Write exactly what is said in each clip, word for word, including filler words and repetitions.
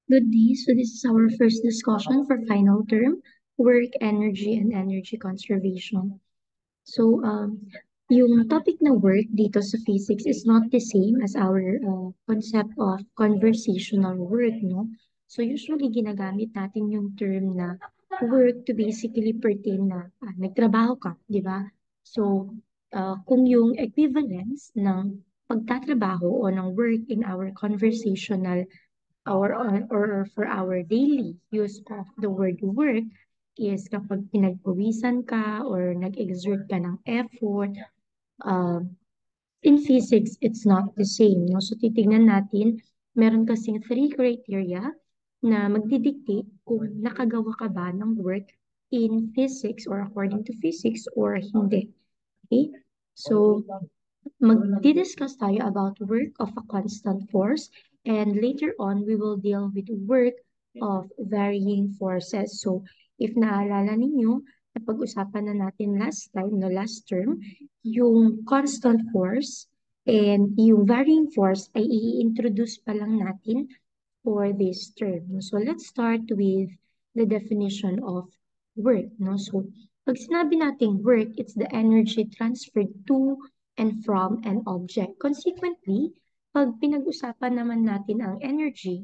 Good day. So this is our first discussion for final term, work, energy, and energy conservation. So um, yung topic na work dito sa physics is not the same as our uh, concept of conversational work, no? So usually ginagamit natin yung term na work to basically pertain na ah, nagtrabaho ka, di ba? So uh, kung yung equivalence ng pagtatrabaho o ng work in our conversational our or, or for our daily use of the word work is kapag pinagpawisan ka or nag-exert ka ng effort, um, in physics, it's not the same. No? So, titignan natin, meron kasing three criteria na magdidictate kung nakagawa ka ba ng work in physics or according to physics or hindi. Okay? So, magdi-discuss tayo about work of a constant force and later on we will deal with work of varying forces. So, if naalala ninyo, napag-usapan na natin last time, no last term, yung constant force and yung varying force ay i-introduce pa lang natin for this term. So, let's start with the definition of work. No? So, pag sinabi nating work, it's the energy transferred to and from an object. Consequently, pag pinag-usapan naman natin ang energy,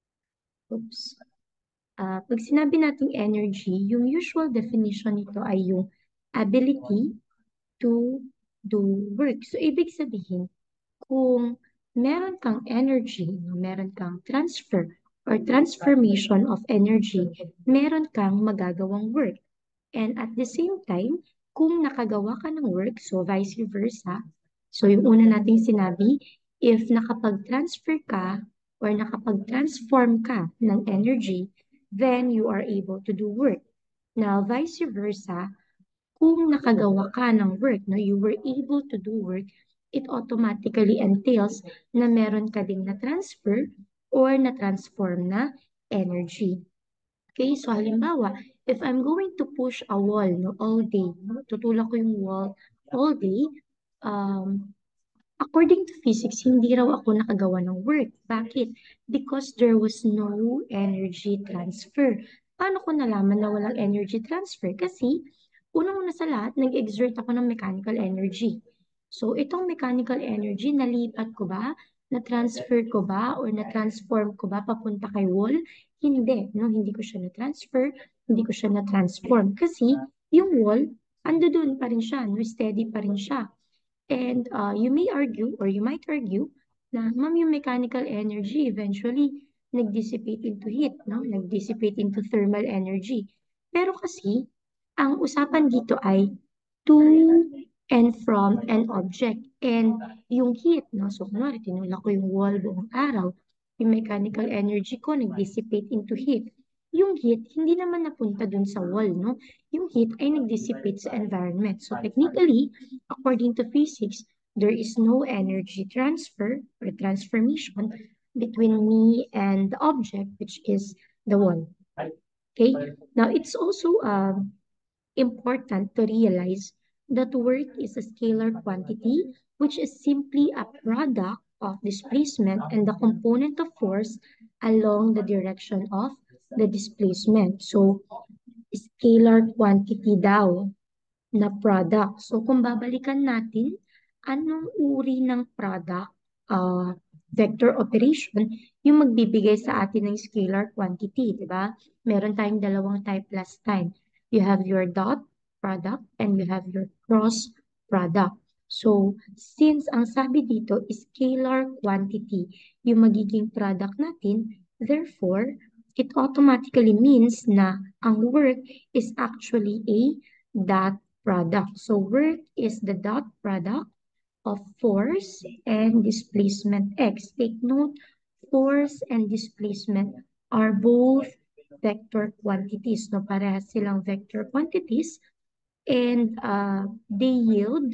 oops, ah, pag sinabi nating energy, yung usual definition nito ay yung ability to do work. So, ibig sabihin, kung meron kang energy, no, meron kang transfer or transformation of energy, meron kang magagawang work. And at the same time, kung nakagawa ka ng work, so vice versa, so yung una nating sinabi, if nakapag-transfer ka or nakapag-transform ka ng energy, then you are able to do work. Now, vice versa, kung nakagawa ka ng work, no, you were able to do work, it automatically entails na meron ka ding na-transfer or na-transform na energy. Okay, so halimbawa, if I'm going to push a wall no, all day, no, tutulak ko yung wall all day, um, according to physics, hindi raw ako nakagawa ng work. Bakit? Because there was no energy transfer. Paano ko nalaman na walang energy transfer? Kasi, unang-una sa lahat, nag-exert ako ng mechanical energy. So, itong mechanical energy, nalipat ko ba? Na-transfer ko ba? Or na-transform ko ba papunta kay wall? Hindi. No? Hindi ko siya na-transfer. Hindi ko siya na-transform. Kasi, yung wall, ando doon pa rin siya. No? Steady pa rin siya. And uh, you may argue or you might argue na ma'am yung mechanical energy eventually nag-dissipate into heat, no? Nag-dissipate into thermal energy. Pero kasi, ang usapan dito ay to and from an object. And yung heat, no? So, kunwari, tinulak ko yung wall buong araw. Yung mechanical energy ko nag-dissipate into heat. Yung heat, hindi naman napunta dun sa wall, no? Yung heat ay nag-dissipate sa environment. So, technically, according to physics, there is no energy transfer or transformation between me and the object, which is the wall. Okay? Now, it's also um, important to realize that work is a scalar quantity, which is simply a product of displacement and the component of force along the direction of the displacement. So, scalar quantity daw na product. So, kung babalikan natin, anong uri ng product, uh, vector operation, yung magbibigay sa atin ng scalar quantity, di ba? Meron tayong dalawang type last time. You have your dot product and you have your cross product. So, since ang sabi dito is scalar quantity, yung magiging product natin, therefore, it automatically means na ang work is actually a dot product. So work is the dot product of force and displacement x. Take note, force and displacement are both vector quantities. No, parehas silang vector quantities and uh, they yield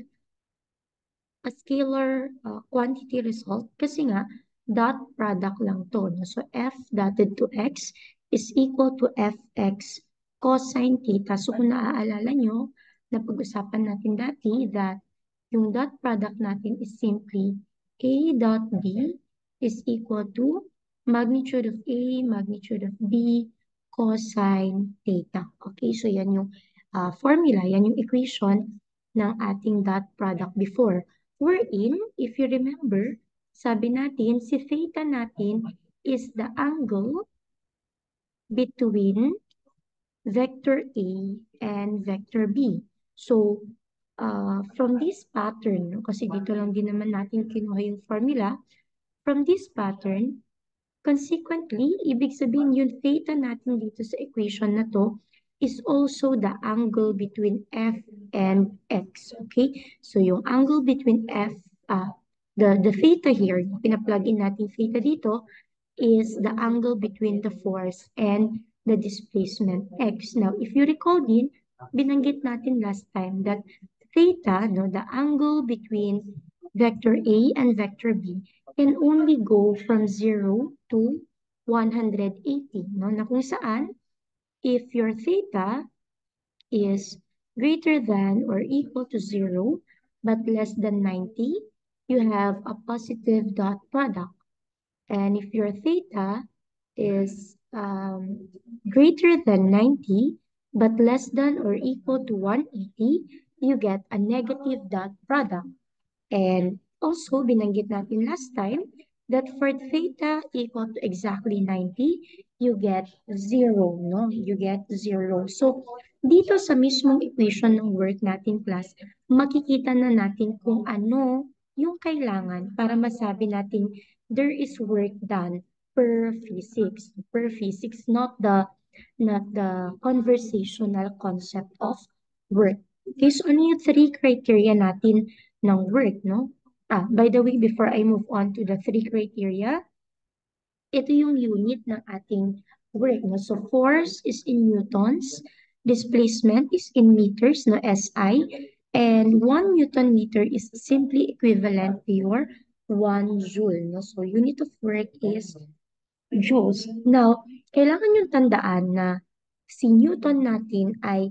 a scalar uh, quantity result kasi nga dot product lang to. No? So f dotted to x is equal to fx cosine theta. So kung naaalala nyo, na pag-usapan natin dati that yung dot product natin is simply a dot b is equal to magnitude of A, magnitude of B, cosine theta. Okay, so yan yung uh, formula, yan yung equation ng ating dot product before. Wherein, if you remember, sabi natin, si theta natin is the angle between vector A and vector B. So, uh, from this pattern, no, kasi dito lang din naman natin kinuha yung formula, from this pattern, consequently, ibig sabihin yung theta natin dito sa equation na to is also the angle between F and X. Okay? So, yung angle between F, uh, the, the theta here, pinaplug in natin theta dito, is the angle between the force and the displacement x. Now, if you recall din, binanggit natin last time that theta, no, the angle between vector A and vector B can only go from zero to one hundred eighty. No? Na kung saan, if your theta is greater than or equal to zero but less than ninety, you have a positive dot product. And if your theta is um, greater than ninety but less than or equal to one hundred eighty, you get a negative dot product. And also, binanggit natin last time that for theta equal to exactly ninety, you get zero, no? You get zero. So, dito sa mismong equation ng work natin class, makikita na natin kung ano yung kailangan para masabi natin there is work done per physics. Per physics, not the not the conversational concept of work. Okay, so ano yung three criteria natin ng work, no? Ah, by the way, before I move on to the three criteria, ito yung unit ng ating work, no? So, force is in newtons, displacement is in meters, no? S I, and one newton meter is simply equivalent to your one joule, no? So, unit of work is joules. Now, kailangan yung tandaan na si newton natin ay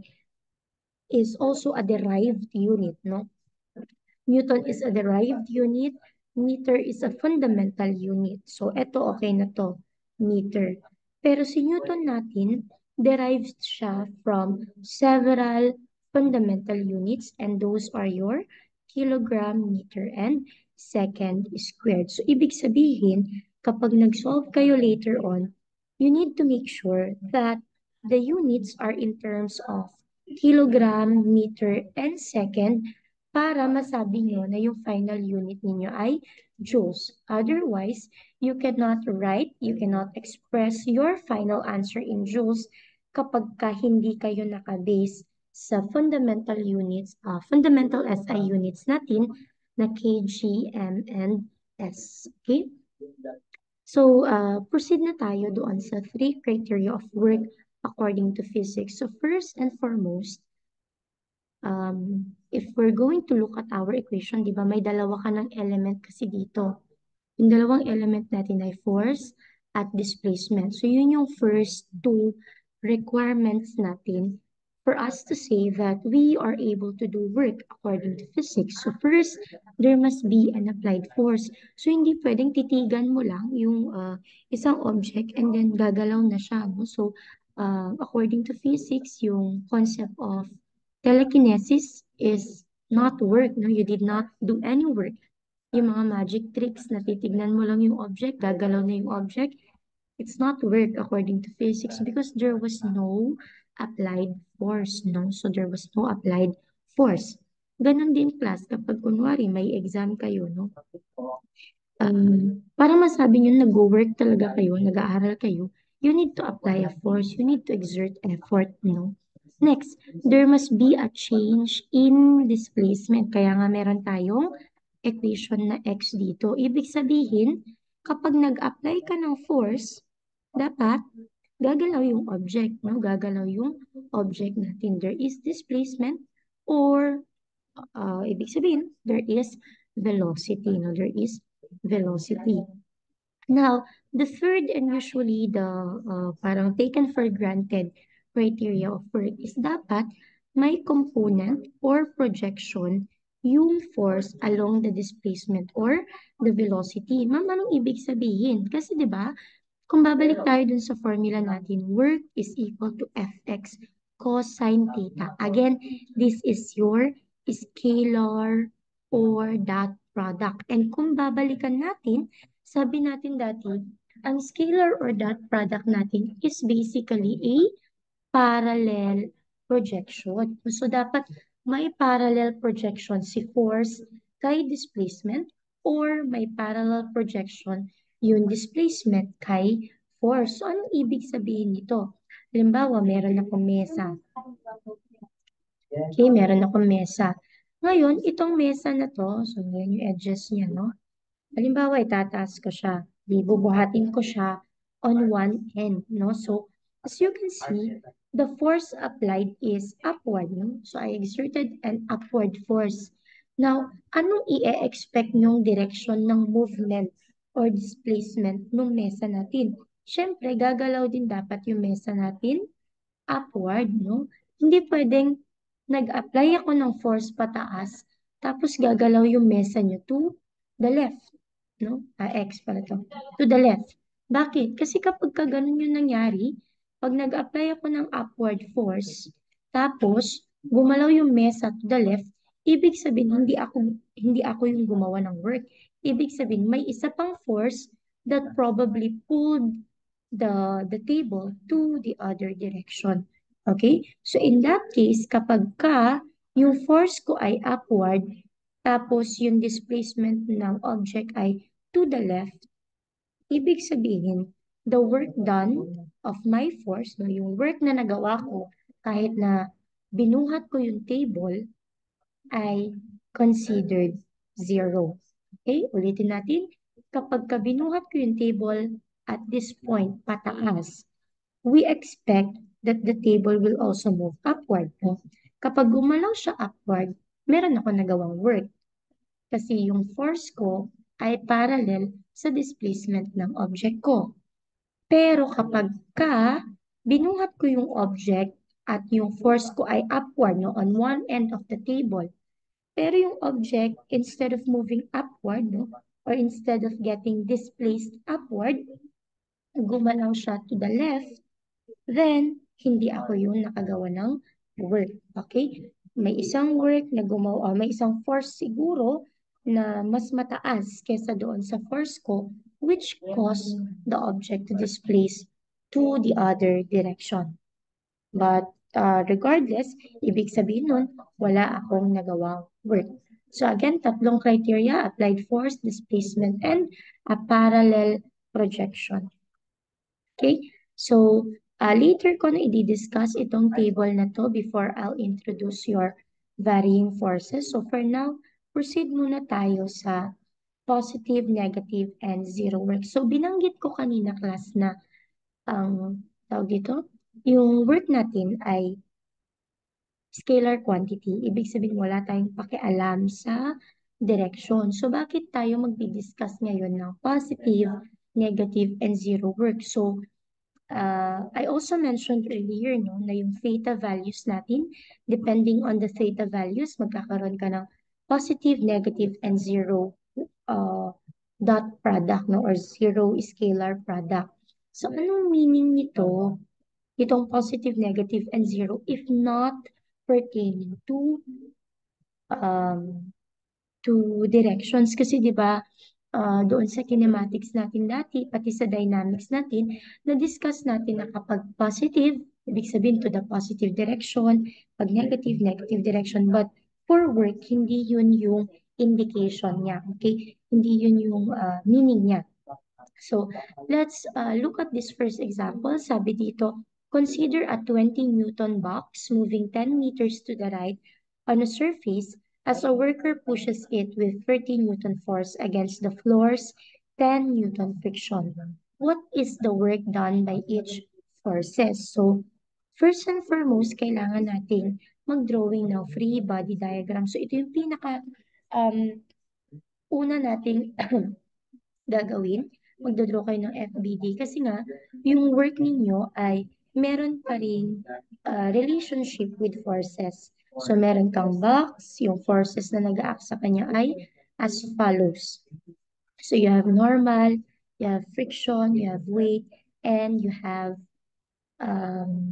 is also a derived unit, no? Newton is a derived unit. Meter is a fundamental unit. So, eto okay na to, meter. Pero si Newton natin, derived siya from several fundamental units and those are your kilogram, meter, and second squared. So, ibig sabihin, kapag nag-solve kayo later on, you need to make sure that the units are in terms of kilogram, meter, and second para masabi nyo na yung final unit ninyo ay joules. Otherwise, you cannot write, you cannot express your final answer in joules kapag ka hindi kayo nakabase sa fundamental units, uh, fundamental S I units natin na kg, m, and s. Okay? So, uh, proceed na tayo doon sa three criteria of work according to physics. So, first and foremost, um, if we're going to look at our equation, di ba, may dalawa ka ng element kasi dito. Yung dalawang element natin ay force at displacement. So, yun yung first two requirements natin for us to say that we are able to do work according to physics. So, first, there must be an applied force. So, hindi pwedeng titigan mo lang yung uh, isang object and then gagalaw na siya. No? So, uh, according to physics, yung concept of telekinesis is not work. No? You did not do any work. Yung mga magic tricks na titignan mo lang yung object, gagalaw na yung object, it's not work according to physics because there was no applied force, no? So there was no applied force. Ganon din class kapag kunwari may exam kayo, no? Um, para masabi nyo nag-work talaga kayo, nag-aaral kayo, you need to apply a force, you need to exert effort, no? Next, there must be a change in displacement. Kaya nga meron tayong equation na x dito. Ibig sabihin, kapag nag-apply ka ng force, dapat gagalaw yung object, no? Gagalaw yung object natin. There is displacement or uh, ibig sabihin, there is velocity, no? There is velocity. Now, the third and usually the uh, parang taken for granted criteria of work is dapat may component or projection yung force along the displacement or the velocity. Ma'am, anong ibig sabihin? Kasi 'di ba, Kung babalik tayo dun sa formula natin, work is equal to Fx cosine theta. Again, this is your scalar or dot product. And kung babalikan natin, sabi natin dati, ang scalar or dot product natin is basically a parallel projection. So, dapat may parallel projection si force kay displacement or may parallel projection yung displacement kay force. So, anong ibig sabihin nito? Halimbawa, meron akong mesa. Okay, meron akong mesa. Ngayon, itong mesa na to, so yan yung edges niya, no? Halimbawa, itataas ko siya. Di, bubuhatin ko siya on one end, no? So, as you can see, the force applied is upward, no? So, I exerted an upward force. Now, anong i-expect yung direction ng movement or displacement ng mesa natin? Siyempre, gagalaw din dapat yung mesa natin upward, no? Hindi pwedeng nag-apply ako ng force pataas, tapos gagalaw yung mesa nyo to the left, no? Ah, X pala to. To the left. Bakit? Kasi kapag ka ganun yung nangyari, pag nag-apply ako ng upward force, tapos gumalaw yung mesa to the left, ibig sabihin hindi ako hindi ako yung gumawa ng work. Ibig sabihin may isa pang force that probably pulled the the table to the other direction. Okay? So in that case, kapag ka yung force ko ay upward, tapos yung displacement ng object ay to the left, ibig sabihin, the work done of my force, no, yung work na nagawa ko, kahit na binuhat ko yung table, ay considered zero. Okay? Ulitin natin. Kapag ka binuhat ko yung table at this point, pataas, we expect that the table will also move upward. No? Kapag gumalaw siya upward, meron ako nagawang work. Kasi yung force ko ay parallel sa displacement ng object ko. Pero kapag ka binuhat ko yung object at yung force ko ay upward no, on one end of the table, pero yung object, instead of moving upward, no, or instead of getting displaced upward, gumalaw siya to the left, then hindi ako yung nakagawa ng work. Okay? May isang work na gumawa, may isang force siguro na mas mataas kesa doon sa force ko, which caused the object to displace to the other direction. But uh, regardless, ibig sabihin nun, wala akong nagawang work. So again, tatlong criteria, applied force, displacement, and a parallel projection. Okay? So, uh, later ko na i-discuss itong table na to before I'll introduce your varying forces. So for now, proceed muna tayo sa positive, negative, and zero work. So binanggit ko kanina class na ang tawag dito, yung work natin ay scalar quantity. Ibig sabihin wala tayong pakialam sa direction. So bakit tayo magdi-discuss ngayon ng positive, negative, and zero work? So uh, I also mentioned earlier no, na yung theta values natin, depending on the theta values, magkakaroon ka ng positive, negative, and zero uh, dot product no, or zero scalar product. So anong meaning nito? Itong positive, negative, and zero if not pertaining to um, to directions. Kasi di ba uh, doon sa kinematics natin dati, pati sa dynamics natin, na-discuss natin na kapag positive, ibig sabihin to the positive direction, pag negative, negative direction. But for work, hindi yun yung indication niya. Okay? Hindi yun yung uh, meaning niya. So, let's uh, look at this first example. Sabi dito, consider a twenty Newton box moving ten meters to the right on a surface as a worker pushes it with thirty Newton force against the floor's ten Newton friction. What is the work done by each forces? So, first and foremost, kailangan nating mag-drawing ng free body diagram. So, ito yung pinaka um, una nating gagawin, magdodraw kayo ng F B D kasi nga, yung work ninyo ay meron pa rin uh, relationship with forces. So, meron kang box, yung forces na nag-act sa kanya ay as follows. So, you have normal, you have friction, you have weight, and you have um,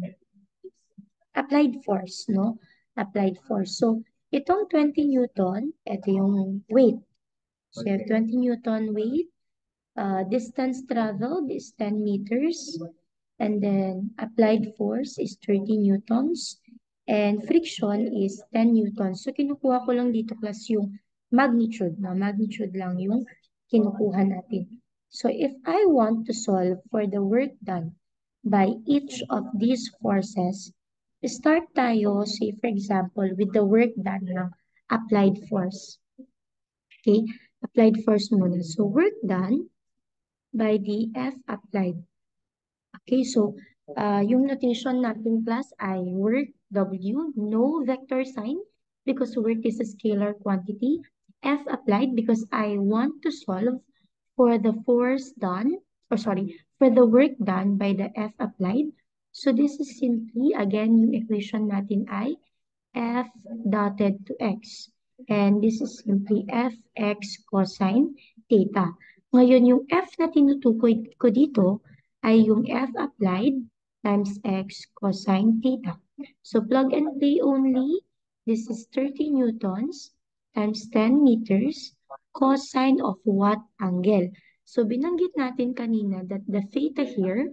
applied force, no? Applied force. So, itong twenty Newton, ito yung weight. So, you have twenty Newton weight. Uh, distance traveled is ten meters. And then, applied force is thirty newtons. And friction is ten newtons. So, kinukuha ko lang dito class yung magnitude. No? Magnitude lang yung kinukuha natin. So, if I want to solve for the work done by each of these forces, start tayo, say for example, with the work done ng applied force. Okay? Applied force muna. So, work done by the F applied. Okay, so uh, yung notation natin class ay work W, no vector sign because work is a scalar quantity. F applied because I want to solve for the force done, or sorry, for the work done by the F applied. So this is simply, again, yung equation natin ay F dotted to X. And this is simply Fx cosine theta. Ngayon, yung F na tinutukoy ko dito ay yung F applied times X cosine theta. So, plug and play only. This is thirty newtons times ten meters cosine of what angle? So, binanggit natin kanina that the theta here,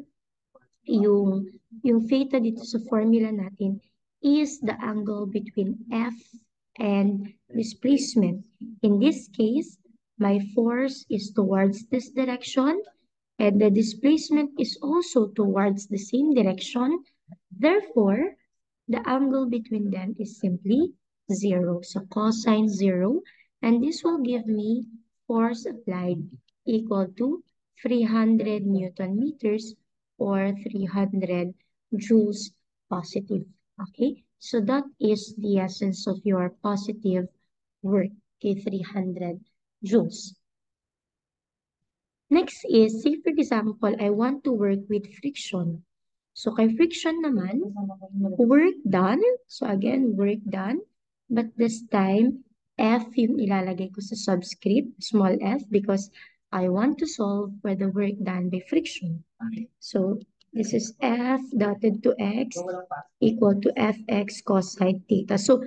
yung, yung theta dito sa formula natin is the angle between F and displacement. In this case, my force is towards this direction and the displacement is also towards the same direction. Therefore, the angle between them is simply zero. So cosine zero, and this will give me force applied equal to three hundred Newton meters or three hundred joules positive. Okay, so that is the essence of your positive work, okay, three hundred joules. Next is, say for example, I want to work with friction. So kay friction naman, work done. So again, work done. But this time, F yung ilalagay ko sa subscript, small f, because I want to solve for the work done by friction. So this is F dotted to X equal to Fx cosine theta. So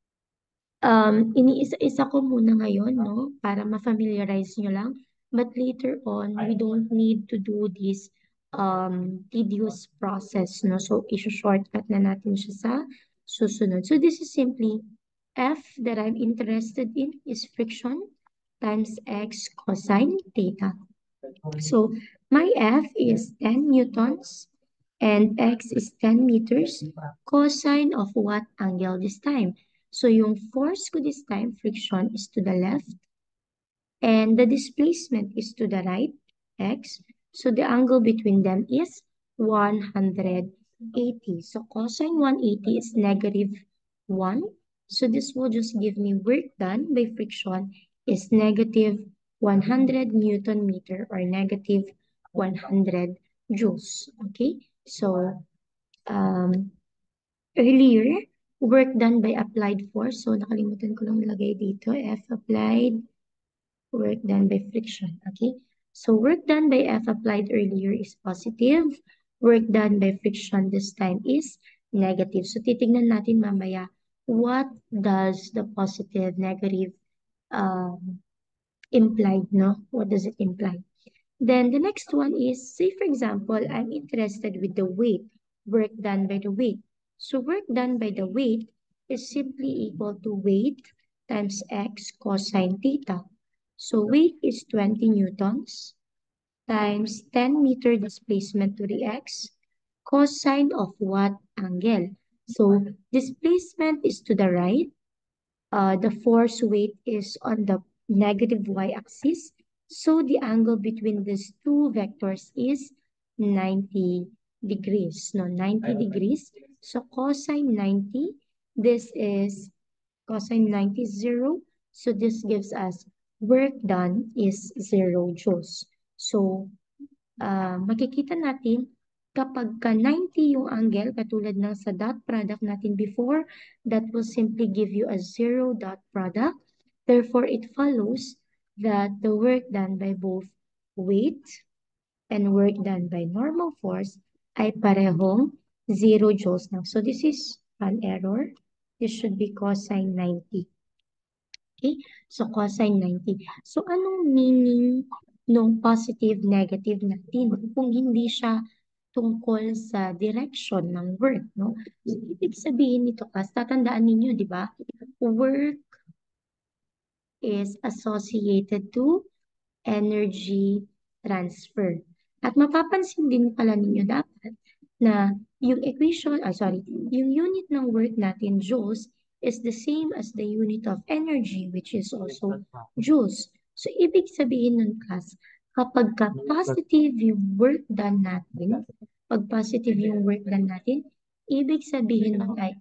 um, iniisa-isa ko muna ngayon, no? Para ma-familiarize nyo lang. But later on, we don't need to do this um, tedious process, no? So, iso-shortcut na natin siya sa susunod. So, this is simply F that I'm interested in is friction times X cosine theta. So, my F is ten newtons and X is ten meters. Cosine of what angle this time? So, yung force ko this time, friction, is to the left. And the displacement is to the right, X. So, the angle between them is one hundred eighty. So, cosine one hundred eighty is negative one. So, this will just give me work done by friction is negative one hundred Newton meter or negative one hundred joules. Okay? So, um, earlier, work done by applied force. So, nakalimutan ko lang nilagay dito. F applied, work done by friction. Okay? So, work done by F applied earlier is positive. Work done by friction this time is negative. So, titignan natin mamaya what does the positive, negative um, implied, no? What does it imply? Then the next one is, say for example, I'm interested with the weight, work done by the weight. So work done by the weight is simply equal to weight times x cosine theta. So weight is twenty newtons times ten meter displacement to the x, cosine of what angle? So displacement is to the right, uh, the force weight is on the negative y-axis. So the angle between these two vectors is ninety degrees. No, ninety degrees. So cosine ninety, this is cosine ninety is zero. So this gives us work done is zero joules. So uh, makikita natin kapag ka ninety yung angle, katulad ng sa dot product natin before, that will simply give you a zero dot product. Therefore, it follows that the work done by both weight and work done by normal force ay parehong zero joules lang. So this is an error. This should be cosine ninety. Okay? So cosine ninety. So anong meaning nung positive, negative natin kung hindi siya tungkol sa direction ng work, no? So, ibig sabihin nito, class, tatandaan ninyo, di ba? Work is associated to energy transfer. At mapapansin din pala ninyo dapat na yung equation, ah sorry, yung unit ng work natin, joules, is the same as the unit of energy, which is also joules. So, ibig sabihin nun, class, kapag ka positive yung work done natin, pag positive yung work done natin, ibig sabihin nun ay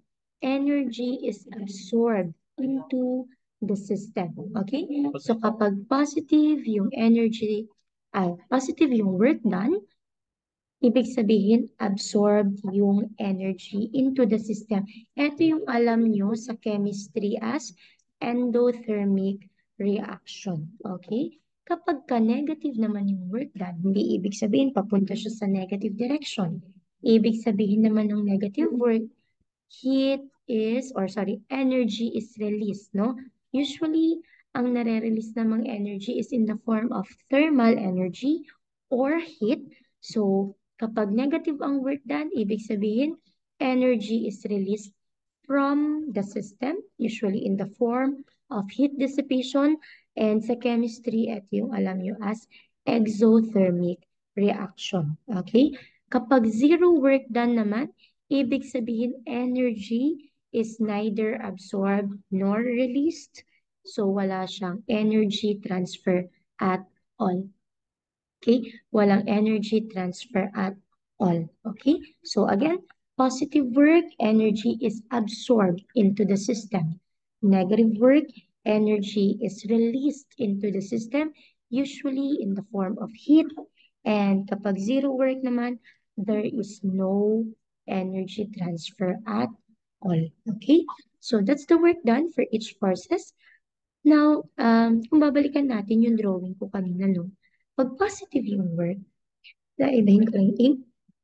energy is absorbed into the system. Okay? So, kapag positive yung energy, ay, positive yung work done, ibig sabihin, absorbed yung energy into the system. Ito yung alam nyo sa chemistry as endothermic reaction. Okay? Kapag ka negative naman yung work done, hindi ibig sabihin papunta siya sa negative direction. Ibig sabihin naman ng negative work, heat is, or sorry, energy is released, no? Usually, ang nare-release namang energy is in the form of thermal energy or heat. So, kapag negative ang work done, ibig sabihin, energy is released from the system, usually in the form of heat dissipation. And sa chemistry, ito yung alam nyo as exothermic reaction. Okay? Kapag zero work done naman, ibig sabihin energy is neither absorbed nor released. So, wala siyang energy transfer at all. Okay? Walang energy transfer at all. Okay? So, again, positive work, energy is absorbed into the system. Negative work, energy is released into the system, usually in the form of heat. And kapag zero work naman, there is no energy transfer at all. Okay? So, that's the work done for each process. Now, um, kung babalikan natin yung drawing ko kanina, no? Pag positive yung work, naibahin ko lang yung ink.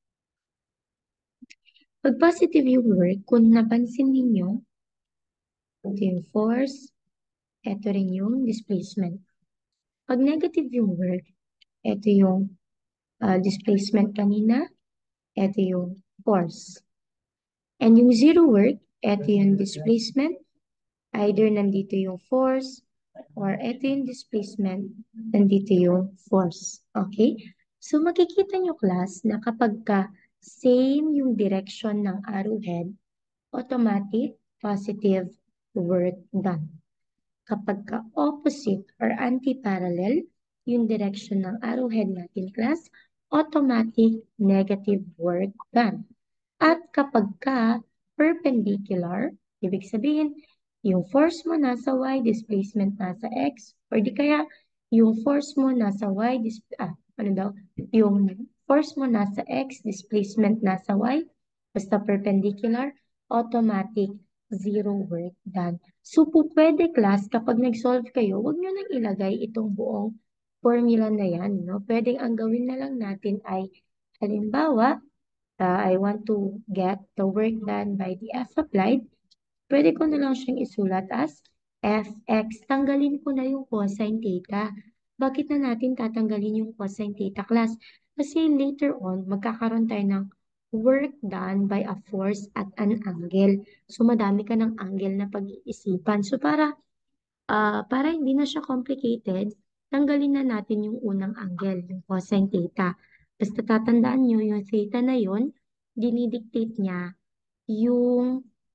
Pag positive yung work, kung napansin ninyo, ito yung force, ito rin yung displacement. Pag negative yung work, ito yung uh, displacement kanina, ito yung force. And yung zero work, ito yung displacement, either nandito yung force, or ito yung displacement, nandito yung force. Okay? So, makikita nyo, class, na kapag ka same yung direction ng arrowhead, automatic positive work done. Kapag ka opposite or anti-parallel yung direction ng arrowhead natin, class, automatic negative work done. At kapag ka perpendicular, ibig sabihin, yung force mo nasa y, displacement nasa x, or di kaya yung force mo nasa y, ah, ano daw, yung force mo nasa x, displacement nasa y, basta perpendicular, automatic zero work done. So, po pwede, class, kapag nag-solve kayo, huwag nyo nang ilagay itong buong formula na yan, no? Pwedeng ang gawin na lang natin ay, halimbawa, uh, I want to get the work done by the F applied, pwede ko na lang siyang isulat as Fx. Tanggalin ko na yung cosine theta. Bakit na natin tatanggalin yung cosine theta, class? Kasi later on, magkakaroon tayo ng work done by a force at an angle. So, madami ka ng angle na pag-iisipan. So, para Ah, para hindi na siya complicated, tanggalin na natin yung unang angle, yung cosine theta. Basta tatandaan nyo, yung theta na yun, dinidictate niya yung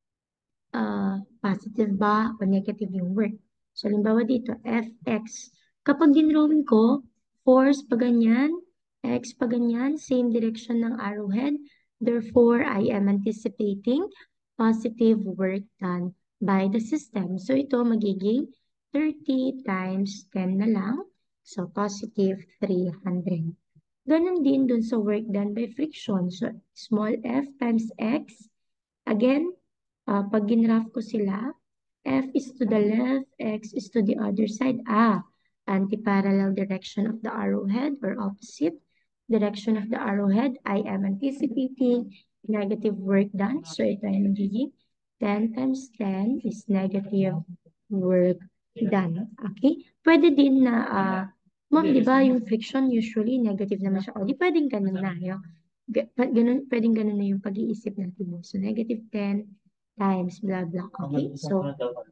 ah, positive ba o negative yung work. So, halimbawa dito, Fx. Kapag dinrawing ko, force pa ganyan, x pa ganyan, same direction ng arrowhead. Therefore, I am anticipating positive work done by the system. So, ito magiging thirty times ten na lang. So, positive three hundred. Ganon din dun sa work done by friction. So, small f times x. Again, uh, pag ginraph ko sila, F is to the left, X is to the other side. Ah, anti-parallel direction of the arrowhead or opposite. direction of the arrowhead, I am anticipating negative work done. So ito ay magiging ten times ten is negative work done. Okay? Pwede din na, ah, ma'am, di ba yung friction usually negative naman siya. O, di pwedeng ganun na. Yung, ga- pa- ganun, pwedeng ganun na yung pag-iisip natin mo. So, negative ten times blah blah. Okay? So,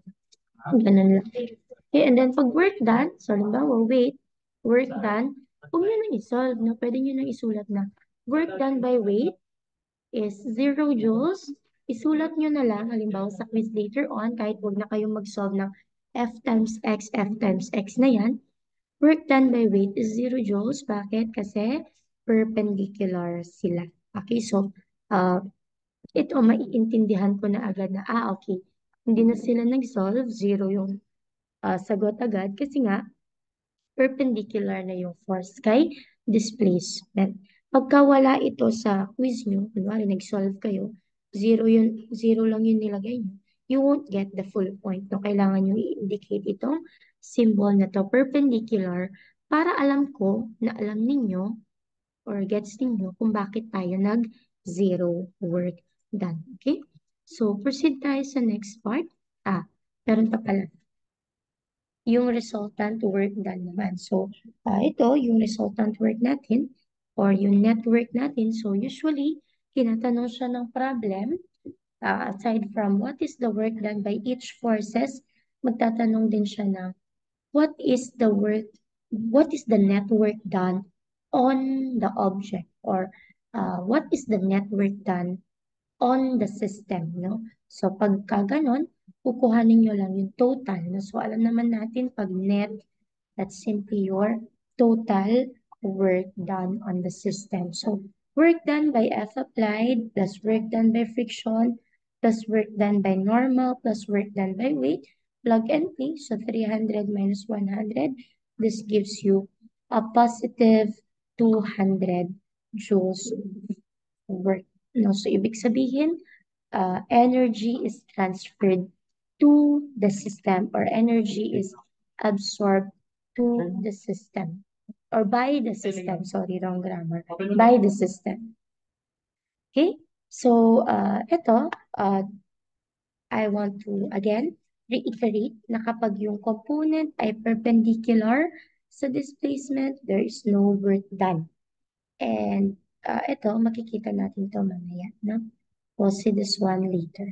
ganun lang. Okay, and then pag work done, so halimbawa, wait, work done, huwag nyo nang isolve, no? Pwede nyo nang isulat na work done by weight is zero joules. Isulat nyo na lang, halimbawa sa quiz later on, kahit huwag na kayong mag-solve ng F times X, F times X na yan. Work done by weight is zero joules. Bakit? Kasi perpendicular sila. Okay, so, uh, ito, maiintindihan ko na agad na, ah, okay, hindi na sila nag-solve, zero yung ah, sagot agad kasi nga perpendicular na yung force kay displacement. Pagka wala ito sa quiz nyo, kunwari nag-solve kayo, zero yun, zero lang yun nilagay nyo, you won't get the full point. No? Kailangan nyo i-indicate itong symbol na to, perpendicular, para alam ko na alam ninyo or gets ninyo kung bakit tayo nag-zero work done. Okay? So, proceed tayo sa next part. Ah, meron pa pala yung resultant work done naman. So, ah, ito, yung resultant work natin or yung network natin. So, usually, tinatanong siya ng problem. ah, aside from what is the work done by each forces, magtatanong din siya ng what is the work, what is the network done on the object or uh, what is the network done on the system, no? So, pagka ganon, kukuhanin nyo lang yung total. No? So, alam naman natin pag net, that's simply your total work done on the system. So, work done by F applied plus work done by friction plus work done by normal plus work done by weight, plug and play. So, three hundred minus one hundred, this gives you a positive two hundred joules work. No? So, ibig sabihin, uh, energy is transferred to the system or energy is absorbed to the system or by the system. Sorry, wrong grammar. By the system. Okay? So, uh, ito, uh, I want to again reiterate na kapag yung component ay perpendicular sa displacement, there is no work done. And uh, ito, makikita natin to mamaya. No? We'll see this one later.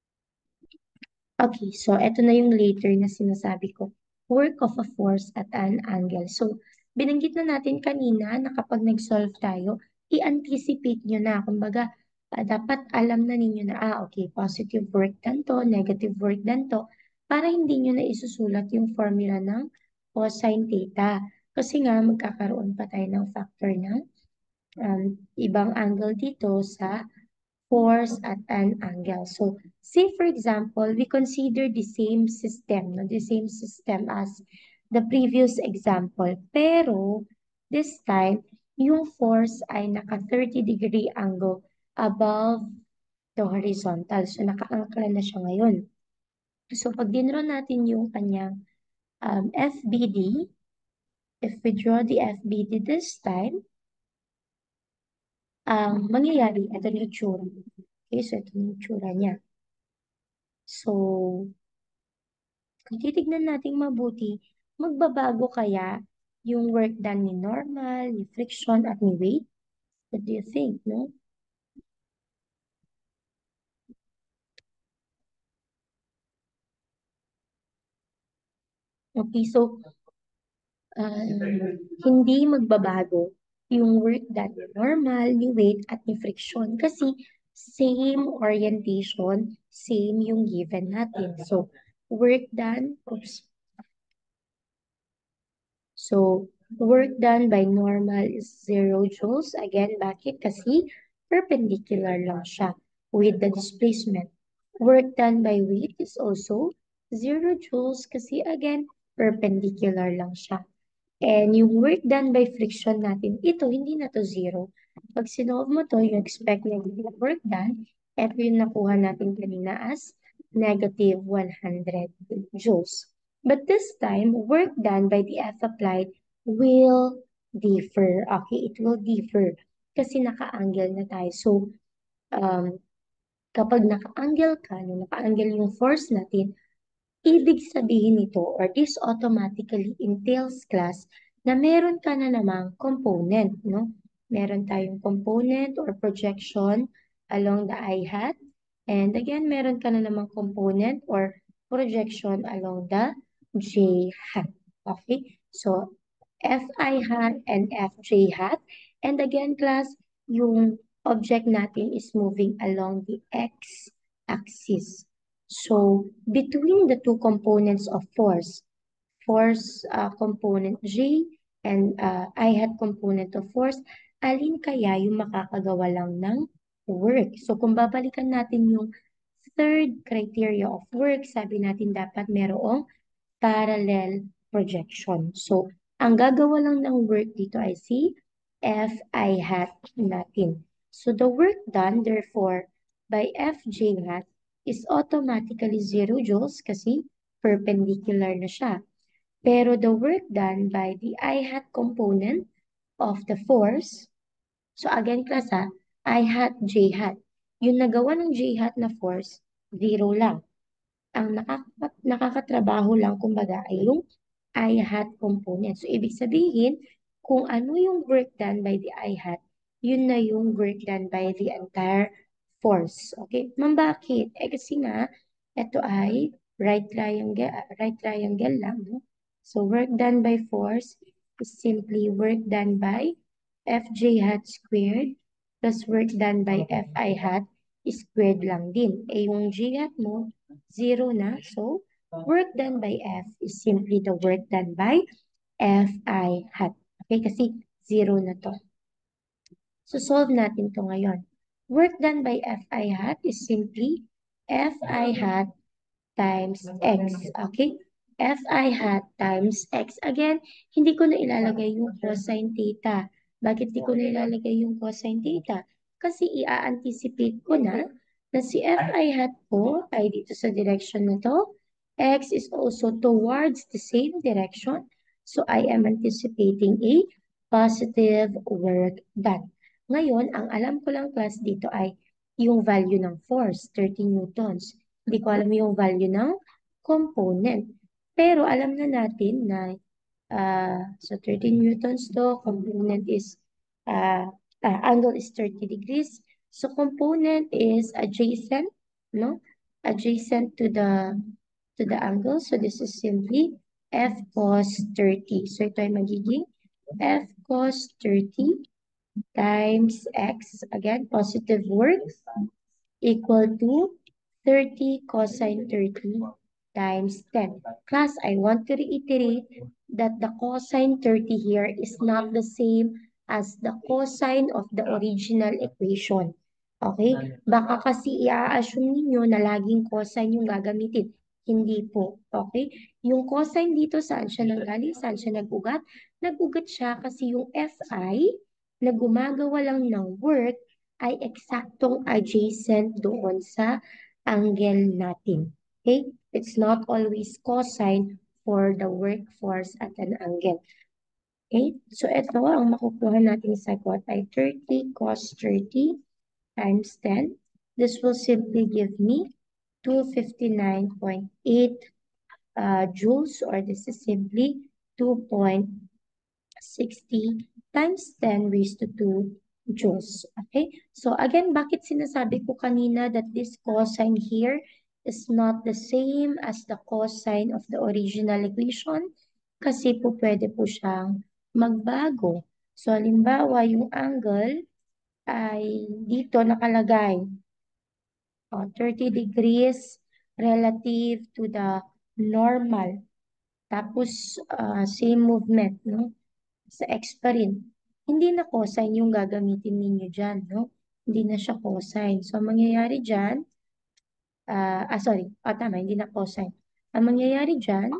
Okay, so ito na yung later na sinasabi ko. Work of a force at an angle. So, binanggit na natin kanina na kapag nag-solve tayo, i-anticipate nyo na. Kumbaga, ah, dapat alam na ninyo na, ah, okay, positive work done to, negative work done to, para hindi nyo na isusulat yung formula ng cosine theta. Kasi nga, magkakaroon pa tayo ng factor ng um, ibang angle dito sa force at an angle. So, say for example, we consider the same system, no? The same system as the previous example. Pero, this time, yung force ay naka thirty degree angle above the horizontal. So, naka-angkla na siya ngayon. So, pag dinro natin yung kanyang um, F B D, if we draw the F B D this time, ang mangyayari, ito na yung tsura. Okay, so ito na yung tsura niya. So, kung titignan natin mabuti, magbabago kaya yung work done ni normal, ni friction, at ni weight? What do you think, no? Okay, so, um, hindi magbabago yung work done ni normal, ni weight, at ni friction. Kasi, same orientation, same yung given natin. So, work done, oops, so, work done by normal is zero joules. Again, bakit? Kasi perpendicular lang siya with the displacement. Work done by weight is also zero joules kasi again, perpendicular lang siya. And yung work done by friction natin, ito, hindi na to zero. Pag sinolve mo to, you expect negative work done. Ito yung nakuha natin kanina as negative one hundred joules. But this time, work done by the F applied will differ. Okay, it will differ kasi naka-angle na tayo. So, um, kapag naka-angle ka, no, naka-angle yung force natin, ibig sabihin nito or this automatically entails class na meron ka na namang component, no? Meron tayong component or projection along the I-hat. And again, meron ka na namang component or projection along the J-hat. Okay? So, Fi hat and Fj hat. And again, class, yung object natin is moving along the x-axis. So, between the two components of force, force uh, component J and uh, I hat component of force, alin kaya yung makakagawa lang ng work? So, kung babalikan natin yung third criteria of work, sabi natin dapat merong parallel projection. So, ang gagawa lang ng work dito ay si Fi hat natin. So, the work done, therefore, by Fj hat is automatically zero joules kasi perpendicular na siya. Pero the work done by the I hat component of the force, so again class ha, I hat, J hat. Yung nagawa ng J hat na force, zero lang. Ang nakaka nakakatrabaho lang kumbaga ay yung I hat component. So, ibig sabihin, kung ano yung work done by the I hat, yun na yung work done by the entire force. Okay? Ma'am, bakit? Eh, kasi nga, ito ay right triangle, right triangle lang. No? So, work done by force is simply work done by Fj hat squared plus work done by Fi hat squared lang din. Eh, yung J hat mo, zero na. So, work done by F is simply the work done by Fi hat. Okay, kasi zero na to. So, solve natin to ngayon. Work done by Fi hat is simply Fi hat times X. Okay? Fi hat times X. Again, hindi ko na ilalagay yung cosine theta. Bakit di ko na ilalagay yung cosine theta? Kasi i-anticipate ko na na si Fi hat ko ay dito sa direction na to. X is also towards the same direction. So, I am anticipating a positive work done. Ngayon, ang alam ko lang class dito ay yung value ng force, thirty newtons. Hindi ko alam yung value ng component. Pero alam na natin na uh, so thirty newtons to, component is, uh, uh, angle is thirty degrees. So component is adjacent, no? Adjacent to the to the angle. So this is simply F cos thirty. So ito ay magiging F cos thirty times X, again, positive work, equal to thirty cosine thirty times ten. Class, I want to reiterate that the cosine thirty here is not the same as the cosine of the original equation. Okay? Baka kasi i-assume ninyo na laging cosine yung gagamitin. Hindi po. Okay? Yung cosine dito, saan siya nanggaling? Saan siya nag-ugat? Nag-ugat siya kasi yung Fi na gumagawa lang ng work ay eksaktong adjacent doon sa angle natin. Okay? It's not always cosine for the workforce at an angle. Okay? So, ito ang makukuha natin sa sagot ay thirty cos thirty times ten. This will simply give me two hundred fifty-nine point eight uh, joules, or this is simply two point six zero times ten raised to two joules. Okay? So again, bakit sinasabi ko kanina that this cosine here is not the same as the cosine of the original equation? Kasi po pwede po siyang magbago. So halimbawa, yung angle ay dito nakalagay oh, thirty degrees relative to the normal. Tapos, uh, same movement, no? Sa X pa rin. Hindi na cosine yung gagamitin ninyo dyan, no? Hindi na siya cosine. So, ang mangyayari dyan, uh, ah, sorry, ah, tama, hindi na cosine. Ang mangyayari dyan,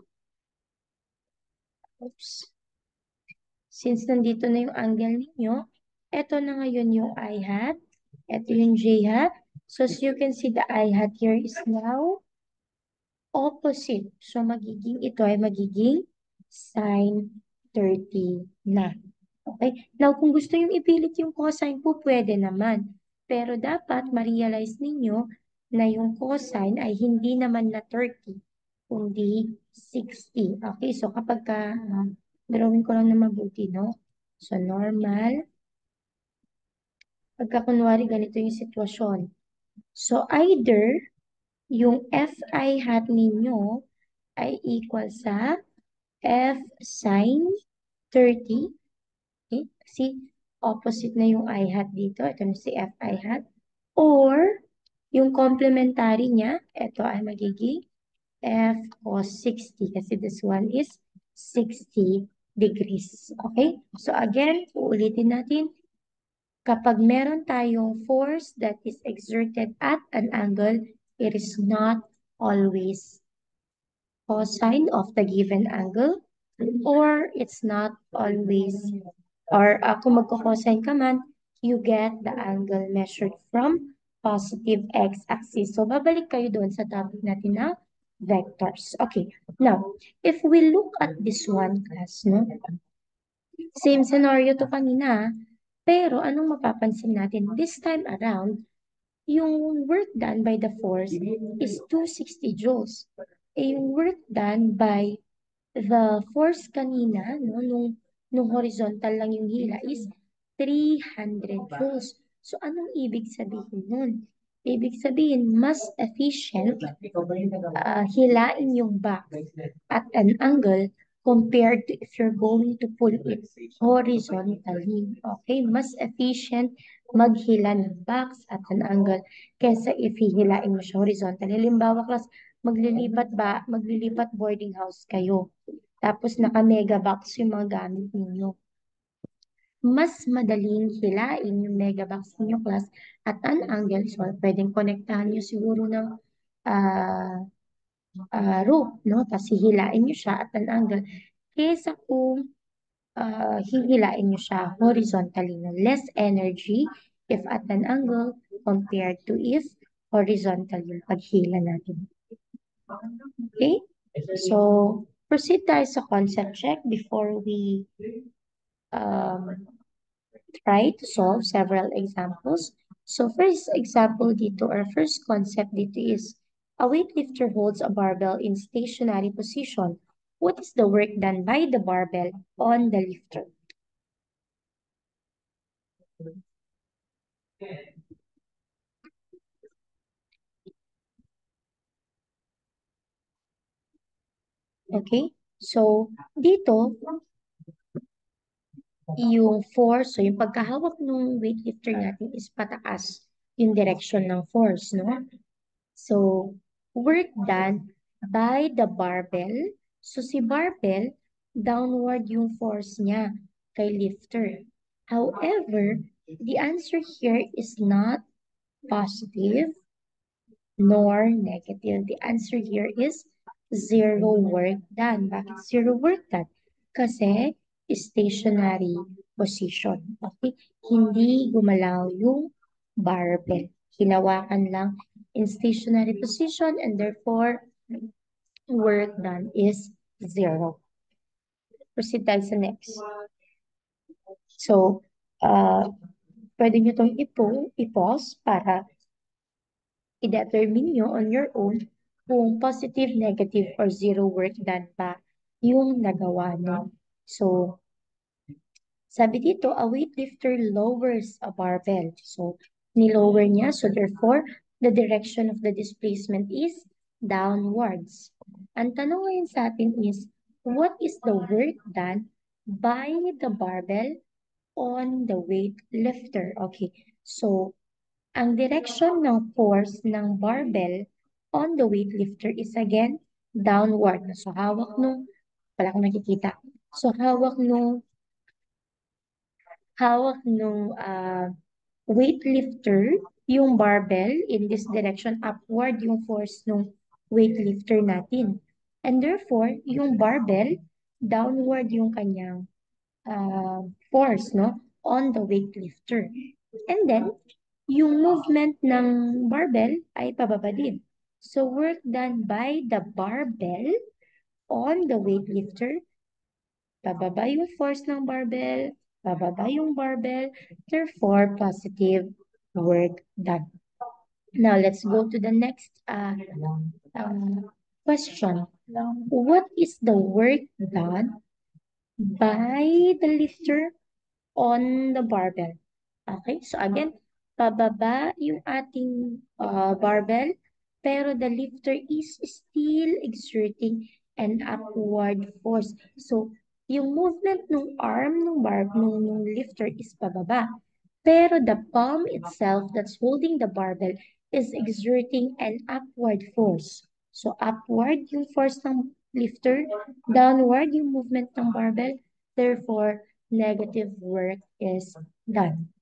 oops, since nandito na yung angle ninyo, eto na ngayon yung I hat, eto yung J hat. So, as you can see, the I hat here is now opposite. So, magiging, ito ay magiging sine thirty na. Okay? Now, kung gusto yung ipilit yung cosine po, pwede naman. Pero dapat ma-realize ninyo na yung cosine ay hindi naman na thirty, kundi sixty. Okay? So, kapag ka, uh, drawing ko lang na mabuti, no? So, normal. Pagka kunwari, ganito yung sitwasyon. So, either yung fi hat ninyo ay equal sa f sine thirty. Okay? Kasi opposite na yung I hat dito. Ito na si fi hat. Or, yung complementary niya, ito ay magiging f cos sixty. Kasi this one is sixty degrees. Okay? So again, uulitin natin. Kapag meron tayong force that is exerted at an angle, it is not always cosine of the given angle, or it's not always, or uh, kung magko-cosine ka man, you get the angle measured from positive x-axis. So, babalik kayo doon sa topic natin na vectors. Okay, now, if we look at this one class, no? Same scenario to kanina, pero anong mapapansin natin? This time around, yung work done by the force is two hundred sixty joules. Eh, yung work done by the force kanina, no, nung, nung horizontal lang yung hila is three hundred joules. So, anong ibig sabihin nun? Ibig sabihin, mas efficient uh, hilain yung box at an angle compared to if you're going to pull it horizontally. Okay? Mas efficient maghila ng box at an angle kesa if hihilain mo siya horizontally. Halimbawa, class, maglilipat ba, maglilipat boarding house kayo. Tapos naka-mega box yung mga gamit ninyo. Mas madaling hilain yung mega box ninyo, class, at an angle. So, pwedeng konektahan nyo siguro ng ah uh, rope, no? Tapos hihilain nyo siya at an angle. Kesa kung ah, hihilain nyo siya horizontally, no? Less energy if at an angle compared to if horizontal yung paghila natin. Okay? So, proceed tayo sa concept check before we um, try to solve several examples. So, first example dito, or first concept dito is, a weightlifter holds a barbell in stationary position. What is the work done by the barbell on the lifter? Okay? So, dito, yung force, so yung pagkahawak ng weightlifter natin is pataas yung direction ng force, no? So, work done by the barbell. So, si barbell, downward yung force niya kay lifter. However, the answer here is not positive nor negative. The answer here is zero work done. Bakit zero work done? Kasi stationary position. Okay? Hindi gumalaw yung barbell. Hinawakan lang in stationary position and therefore work done is zero. Proceed tayo sa next. So, uh, pwede nyo itong ipo, i-pause para i-determine nyo on your own kung positive, negative, or zero work done pa yung nagawa nyo. So, sabi dito, a weightlifter lowers a barbell. So, nilower niya. So, therefore, the direction of the displacement is downwards. Ang tanong ngayon sa atin is, what is the work done by the barbell on the weightlifter? Okay, so, ang direction ng force ng barbell on the weightlifter is again downward. So, hawak nung, wala akong nakikita. So, hawak nung, hawak nung uh, weightlifter, yung barbell in this direction, upward yung force nung weightlifter natin. And therefore, yung barbell, downward yung kanyang uh, force, no? On the weightlifter. And then, yung movement ng barbell ay pababa din. So, work done by the barbell on the weightlifter. Pababa yung force ng barbell. Bababa yung barbell, therefore positive work done. Now let's go to the next uh, uh, question. What is the work done by the lifter on the barbell? Okay, so again, pababa yung ating uh, barbell, pero the lifter is still exerting an upward force. So, yung movement ng arm ng barb ng, ng lifter is pababa, pero the palm itself that's holding the barbell is exerting an upward force. So, upward yung force ng lifter, downward yung movement ng barbell, therefore, negative work is done.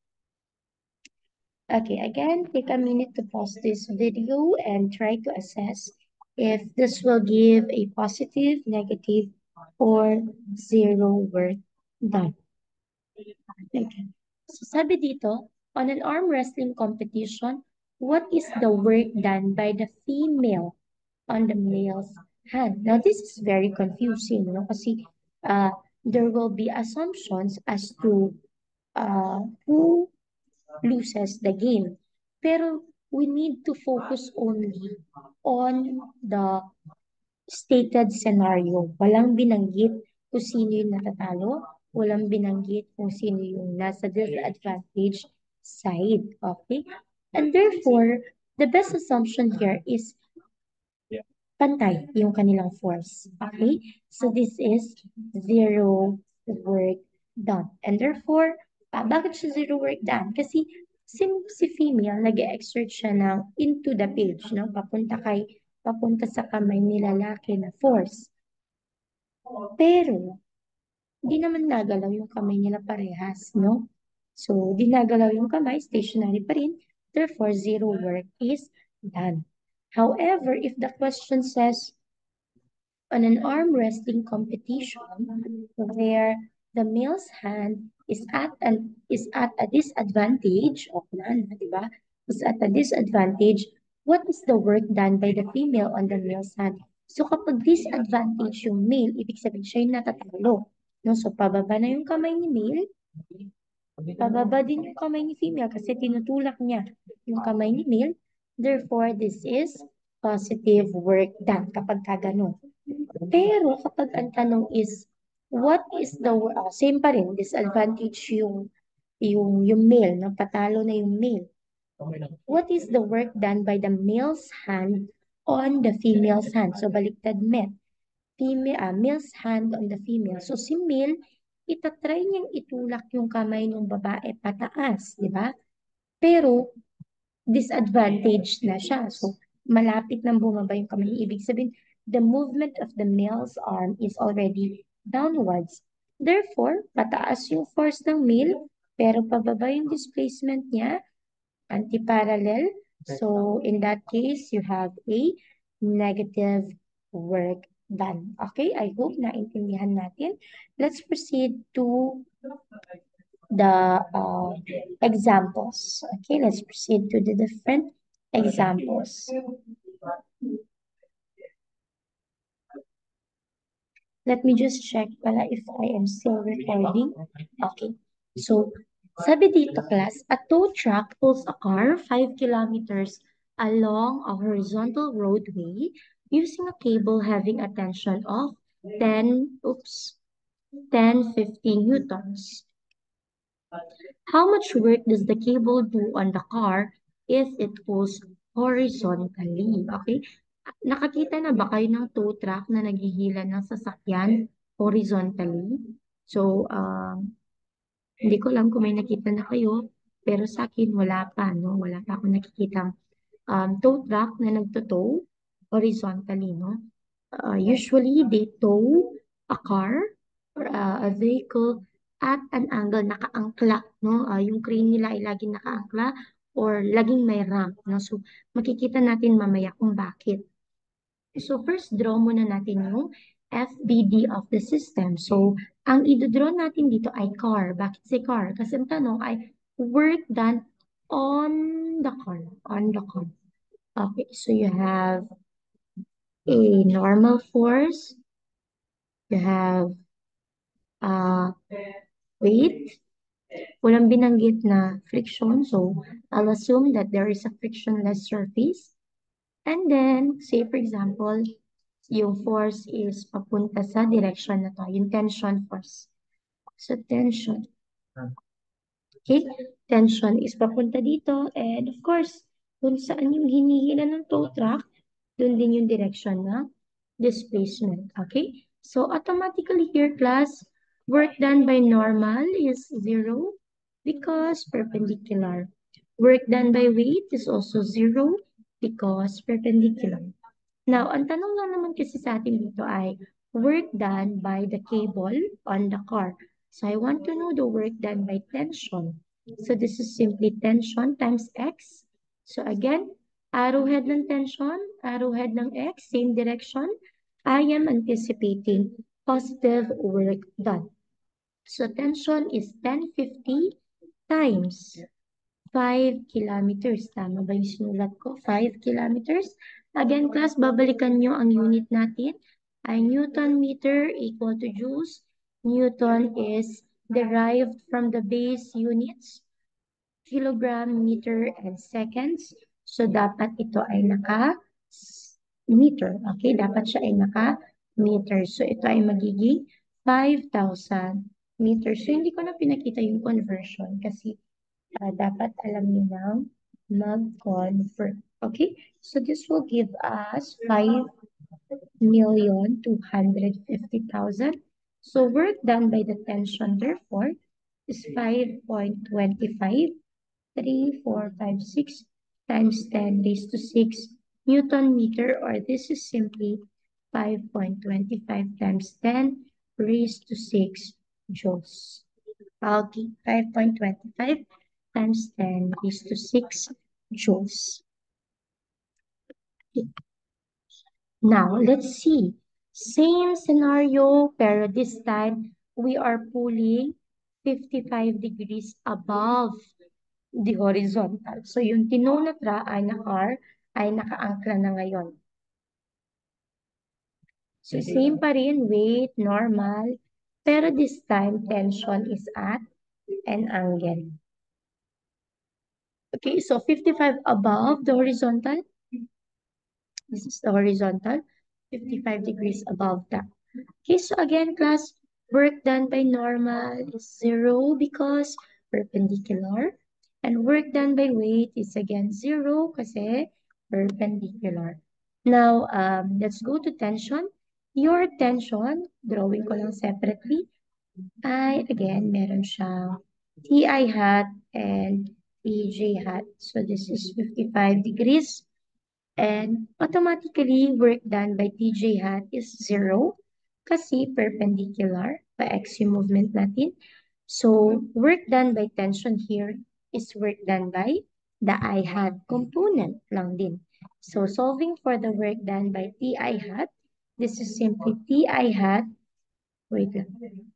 Okay, again, take a minute to pause this video and try to assess if this will give a positive, negative, or zero work done. Okay. So sabi dito, on an arm wrestling competition, what is the work done by the female on the male's hand? Now, this is very confusing, no? Kasi uh, there will be assumptions as to uh, who loses the game. Pero we need to focus only on the stated scenario. Walang binanggit kung sino yung natatalo, walang binanggit kung sino yung nasa disadvantage side. Okay? And therefore, the best assumption here is pantay yung kanilang force. Okay? So this is zero work done. And therefore, ah, bakit siya zero work done? Kasi si, si female, nag-exert siya ng into the page, no? Papunta kay, papunta sa kamay ni lalaki na force. Pero, di naman nagalaw yung kamay nila parehas, no? So, di nagalaw yung kamay, stationary pa rin. Therefore, zero work is done. However, if the question says, on an arm wrestling competition where the male's hand is at an is at a disadvantage of none, di ba? Is at a disadvantage. What is the work done by the female on the male's hand? So kapag disadvantage yung male, ibig sabihin siya yung natatalo. No? So pababa na yung kamay ni male, pababa din yung kamay ni female kasi tinutulak niya yung kamay ni male. Therefore, this is positive work done kapag kagano. Pero kapag ang tanong is, what is the, uh, same pa rin, disadvantage yung, yung, yung male, no? Patalo na yung male. What is the work done by the male's hand on the female's hand? So, baliktad met. Female, ah, male's hand on the female. So, si male, itatry niyang itulak yung kamay ng babae pataas, di ba? Pero, disadvantage na siya. So, malapit nang bumaba yung kamay. Ibig sabihin, the movement of the male's arm is already downwards. Therefore, pataas yung force ng male, pero pababa yung displacement niya, anti-parallel. So, in that case, you have a negative work done. Okay, I hope naintindihan natin. Let's proceed to the uh, examples. Okay, let's proceed to the different examples. Let me just check pala if I am still recording. Okay, so sabi dito class, a tow truck pulls a car five kilometers along a horizontal roadway using a cable having a tension of ten, oops, ten fifty newtons. How much work does the cable do on the car if it pulls horizontally? Okay? Nakakita na ba kayo ng tow truck na naghihila ng sasakyan horizontally? So, um, hindi ko alam kung may nakita na kayo, pero sa akin wala pa, no? Wala pa akong nakikitang um, tow truck na nagtotow horizontally, no? Uh, usually, they tow a car or uh, a vehicle at an angle nakaangkla, no? Uh, yung crane nila ay laging nakaangkla or laging may ramp, no? So, makikita natin mamaya kung bakit. So, first draw muna natin yung F B D of the system. So, ang i-draw natin dito ay car. Bakit si car? Kasi ang tanong ay work done on the car. On the car. Okay, so you have a normal force, you have uh, weight, Walang binanggit na friction, so I'll assume that there is a frictionless surface. And then, say for example, yung force is papunta sa direction na to, yung tension force. So tension, okay? Tension is papunta dito, and of course, kung saan yung hinihila ng tow truck, dun din yung direction na displacement, okay? So automatically here, class, work done by normal is zero because perpendicular. Work done by weight is also zero because perpendicular. Now, ang tanong lang naman kasi sa atin dito ay work done by the cable on the car. So, I want to know the work done by tension. So, this is simply tension times X. So, again, arrowhead ng tension, arrowhead ng X, same direction. I am anticipating positive work done. So, tension is ten fifty times five kilometers. Tama ba yung sinulat ko? five kilometers. Again, class, babalikan nyo ang unit natin. Ay Newton meter equal to joules. Newton is derived from the base units, kilogram, meter, and seconds. So, dapat ito ay naka-meter. Okay, dapat siya ay naka-meter. So, ito ay magiging five thousand meters. So, hindi ko na pinakita yung conversion kasi uh, dapat alam niyo ng mag-convert. Okay? So this will give us five million two hundred fifty thousand. So work done by the tension, therefore, is five point two five three four five six times ten raised to six Newton meter, or this is simply five point two five times ten raised to six joules. Okay, five point two five times ten raised to six joules. Okay. Now, let's see. Same scenario, pero this time, we are pulling fifty-five degrees above the horizontal. So, yung tinong na tra ay na R ay nakaangkla na ngayon. So, same pa rin, weight, normal, pero this time, tension is at an angle. Okay, so fifty-five above the horizontal. This is the horizontal, fifty-five degrees above that. Okay, so again, class, work done by normal is zero because perpendicular. And work done by weight is again zero kasi perpendicular. Now, um, let's go to tension. Your tension, drawing ko lang separately, ay again, meron siyang T I hat and T J hat. So this is fifty-five degrees. And automatically, work done by T J hat is zero kasi perpendicular pa X yung movement natin. So, work done by tension here is work done by the I hat component lang din. So, solving for the work done by T I hat, this is simply T I hat. Wait lang.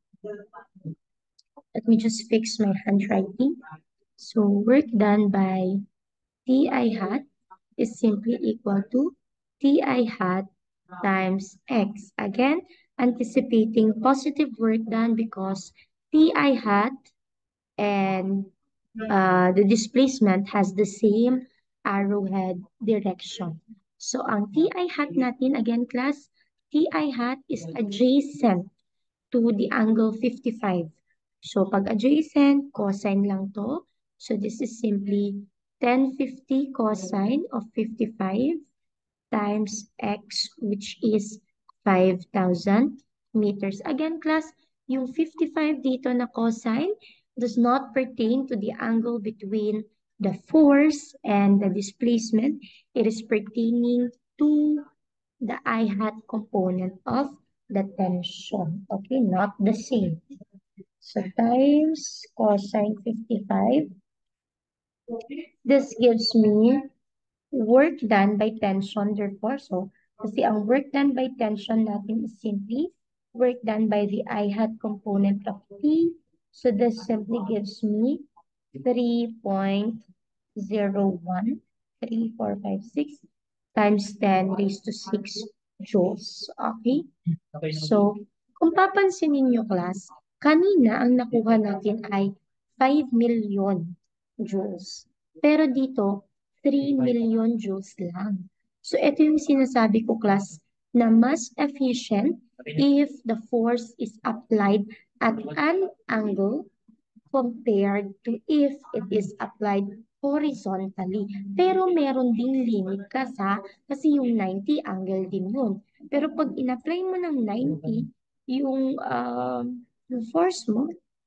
Let me just fix my handwriting. So, work done by T I hat is simply equal to T I hat times X. Again, anticipating positive work done because T I hat and uh, the displacement has the same arrowhead direction. So, ang T I hat natin, again class, T I hat is adjacent to the angle fifty-five. So, pag adjacent, cosine lang to. So, this is simply ten fifty cosine of fifty-five times x, which is five thousand meters. Again, class, yung fifty-five dito na cosine does not pertain to the angle between the force and the displacement. It is pertaining to the I hat component of the tension. Okay, not the same. So times cosine fifty-five. This gives me work done by tension, therefore. So, kasi ang work done by tension natin is simply work done by the I hat component of T. So, this simply gives me three point zero one three four five six times ten raised to six joules. Okay? So, kung papansinin nyo, class, kanina ang nakuha natin ay five million joules. Pero dito, three million joules lang. So, ito yung sinasabi ko, class, na mas efficient if the force is applied at an angle compared to if it is applied horizontally. Pero meron ding limit ka sa, kasi yung ninety angle din yun. Pero pag in-apply mo ng ninety, yung, um, yung force mo,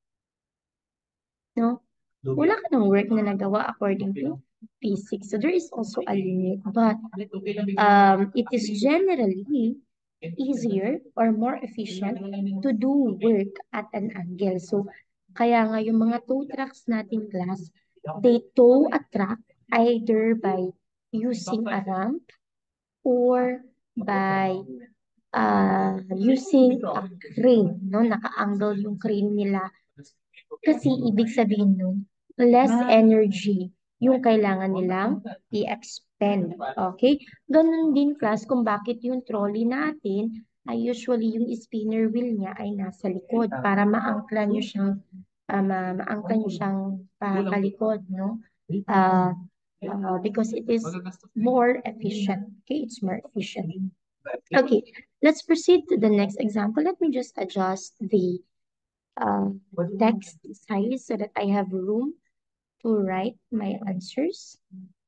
no? Wala ka ng work na nagawa according to physics. So there is also a limit. But um, it is generally easier or more efficient to do work at an angle. So kaya nga yung mga tow trucks natin, class, they tow a truck either by using a ramp or by uh, using a crane, no? Naka-angle yung crane nila kasi ibig sabihin nun, less energy yung kailangan nilang i-expend. Okay? Ganun din, class, kung bakit yung trolley natin ay usually yung spinner wheel niya ay nasa likod para maangkla nyo siyang uh, ma maangkla nyo siyang pakalikod, no? Uh, uh, because it is more efficient. Okay? It's more efficient. Okay, let's proceed to the next example. Let me just adjust the uh, text size so that I have room to write my answers.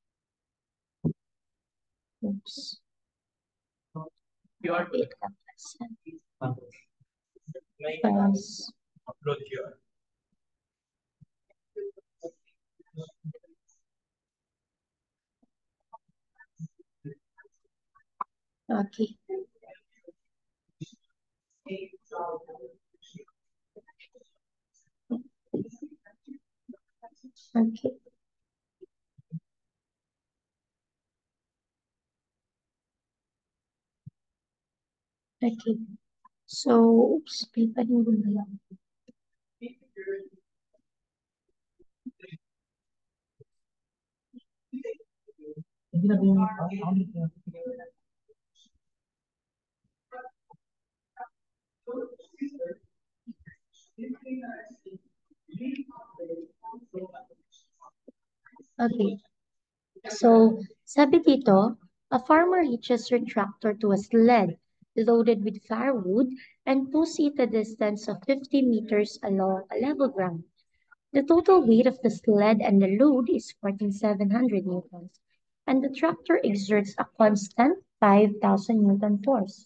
Oops. Wait lang, class. Plus. Okay. Okay. Okay. So, oops, paparin ko na lang. Okay. So, sabi dito, a farmer hitches her tractor to a sled loaded with firewood and pulls it a distance of fifty meters along a level ground. The total weight of the sled and the load is fourteen thousand seven hundred newtons, and the tractor exerts a constant five thousand newton force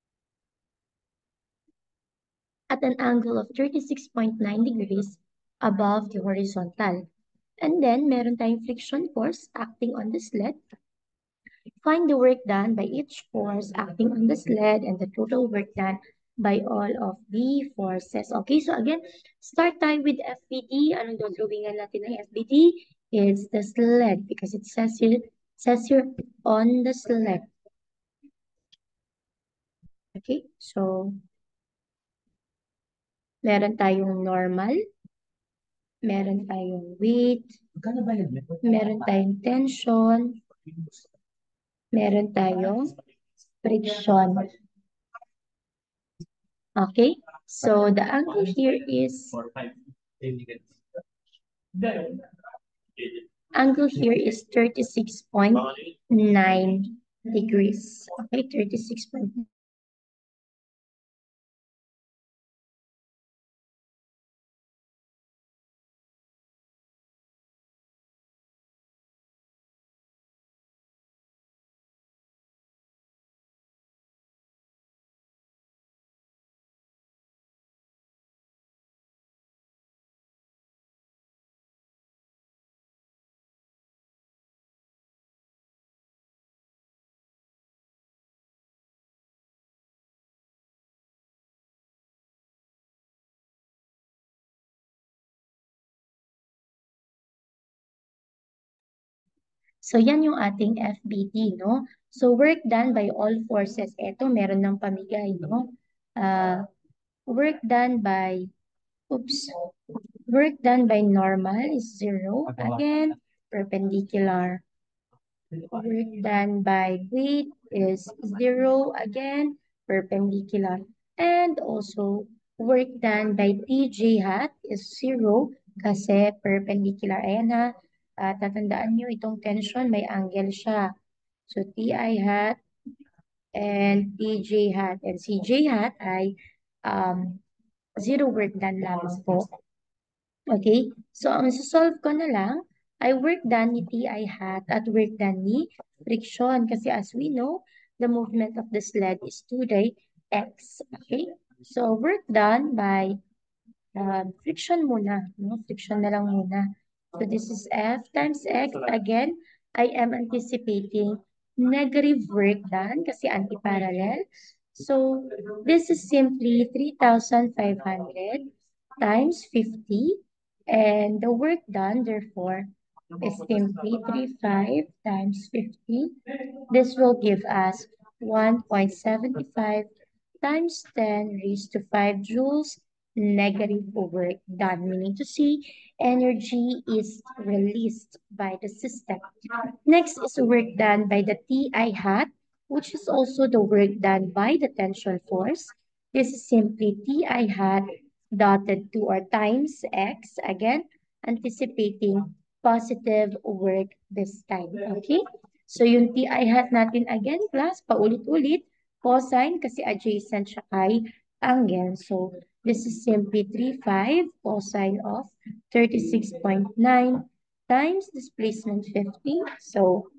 at an angle of thirty-six point nine degrees above the horizontal. And then, meron tayong friction force acting on the sled. Find the work done by each force acting on the sled and the total work done by all of the forces. Okay, so again, start tayo with F B D. Anong drawingan natin ng F B D? It's the sled because it says here, says here on the sled. Okay, so meron tayong normal, meron tayong weight, meron tayong tension, meron tayong friction. Okay, so the angle here is angle here is thirty-six point nine degrees. Okay, thirty-six point nine. So, yan yung ating F B T, no? So, work done by all forces. Ito, meron ng pamigay, no? Uh, work done by, oops, work done by normal is zero. Again, perpendicular. Work done by weight is zero. Again, perpendicular. And also, work done by T J hat is zero Kasi perpendicular. Ayan ha. Ah, tatandaan nyo itong tension, may angle siya. So, T I hat and T J hat. And si J hat ay um, zero work done lamang po. Okay? So, ang solve ko na lang ay work done ni T I hat at work done ni friction. Kasi as we know, the movement of the sled is two day x. Okay? So, work done by uh, friction muna. No? Friction na lang muna. So, this is F times X. Again, I am anticipating negative work done kasi anti-parallel. So, this is simply three thousand five hundred times fifty. And the work done, therefore, is simply thirty-five times fifty. This will give us one point seven five times ten raised to five joules negative work done, meaning to say energy is released by the system. Next is work done by the T I hat, which is also the work done by the tension force. This is simply T I hat dotted to or times X, again, anticipating positive work this time. Okay? So yung T I hat natin again, class, paulit-ulit, cosine kasi adjacent siya kay angle. So this is simply three point five cosine of thirty-six point nine times displacement fifty. So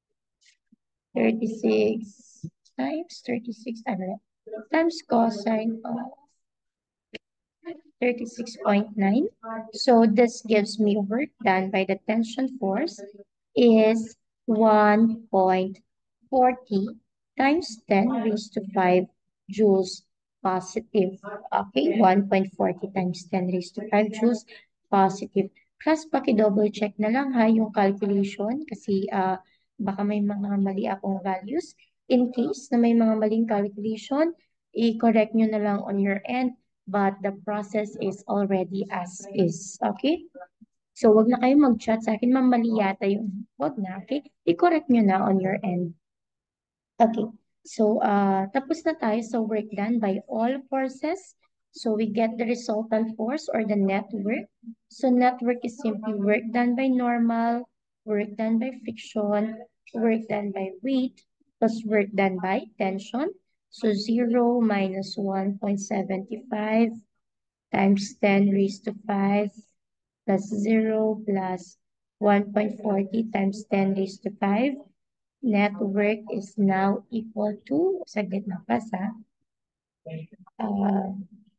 thirty-six times thirty-six, ano, times cosine of thirty-six point nine. So this gives me work done by the tension force is one point four zero times ten raised to five joules positive. Okay, one point four zero times ten raised to five joules positive. Plus, paki-double check na lang ha yung calculation kasi uh, baka may mga mali akong values. In case na may mga maling calculation, i-correct nyo na lang on your end, but the process is already as is. Okay? So, wag na kayo mag-chat sa akin, ma'am, mali yata yung, wag na, okay? I-correct nyo na on your end. Okay. So, uh, tapos na tayo sa work done by all forces. So, we get the resultant force or the net work. So, net work is simply work done by normal, work done by friction, work done by weight, plus work done by tension. So, zero minus one point seven five times ten raised to five plus zero plus one point four zero times ten raised to five. Net work is now equal to, saglit na pas ha, uh,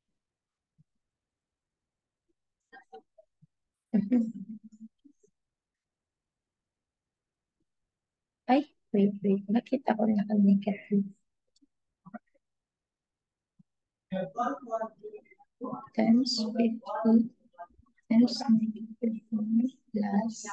ay, wait, wait, bakit ako naka-negative? Times fifty times negative one plus,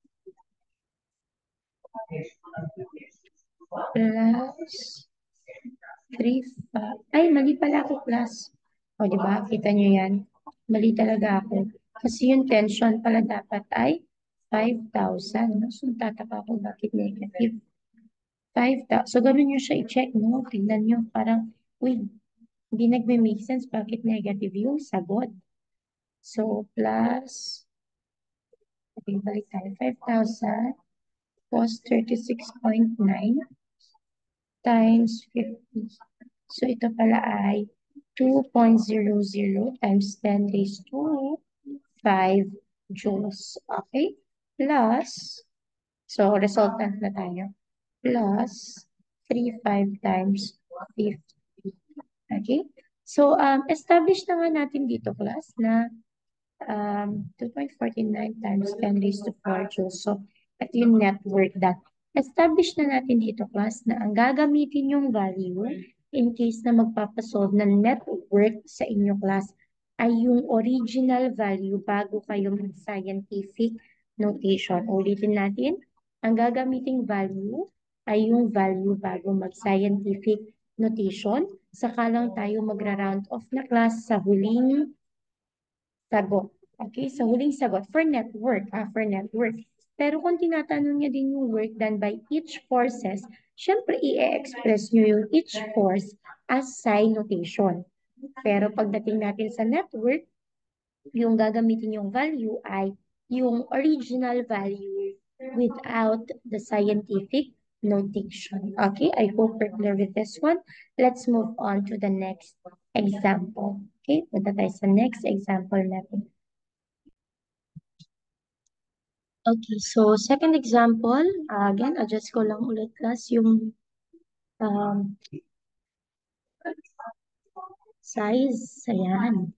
plus three, five. Ay, mali pala ako plus. O, di ba? Kita nyo yan. Mali talaga ako. Kasi yung tension pala dapat ay five thousand. No? So, tataka ako bakit negative five thousand. So, ganun nyo siya i-check, no? Tingnan nyo, parang, uy, hindi nagme-make sense. Bakit negative yung sagot? So, plus, okay, balik tayo. five thousand cos thirty-six point nine times fifty. So, ito pala ay two point zero zero times ten raised to five joules. Okay? Plus, so resultant na tayo. Plus, three point five times fifty. Okay? So, um, establish na nga natin dito, class, na um, two point four nine times ten raised to four joules. So, ito yung network that. Establish na natin dito, class, na ang gagamitin yung value in case na magpapasolve ng network sa inyo, class, ay yung original value bago kayo mag-scientific notation. Ulitin natin, ang gagamiting value ay yung value bago mag-scientific notation. Saka lang tayo magra-round off na, class, sa huling sagot. Okay, sa huling sagot for network, ah, for network. Pero kung tinatanong niya din yung work done by each forces, syempre i-express nyo yung each force as psi notation. Pero pagdating natin sa network, yung gagamitin yung value ay yung original value without the scientific notation. Okay, I hope we're clear with this one. Let's move on to the next example. Okay, punta tayo sa next example natin. Okay, so second example, uh, again, adjust ko lang ulit class yung um, size. Ayan.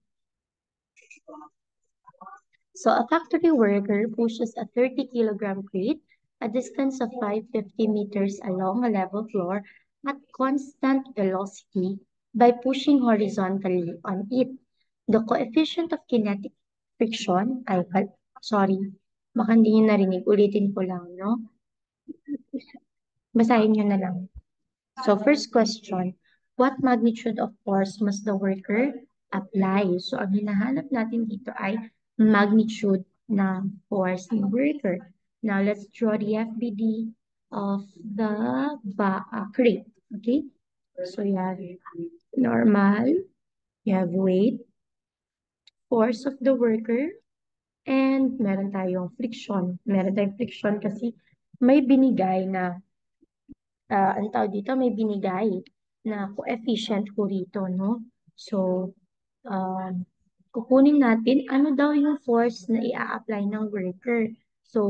So a factory worker pushes a thirty kilogram crate a distance of five hundred fifty meters along a level floor at constant velocity by pushing horizontally on it. The coefficient of kinetic friction, ay, pal- sorry, baka hindi nyo narinig, ulitin ko lang, no? Basahin nyo na lang. So first question, what magnitude of force must the worker apply? So ang hinahanap natin dito ay magnitude ng force ng worker. Now let's draw the F B D of the ba uh, crate. Okay? So you have normal, you have weight, force of the worker, and meron tayong friction. Meron tayong friction kasi may binigay na ah, ang tawag dito, may binigay na coefficient ko rito, no? So, um, kukunin natin ano daw yung force na i-apply ng worker. So,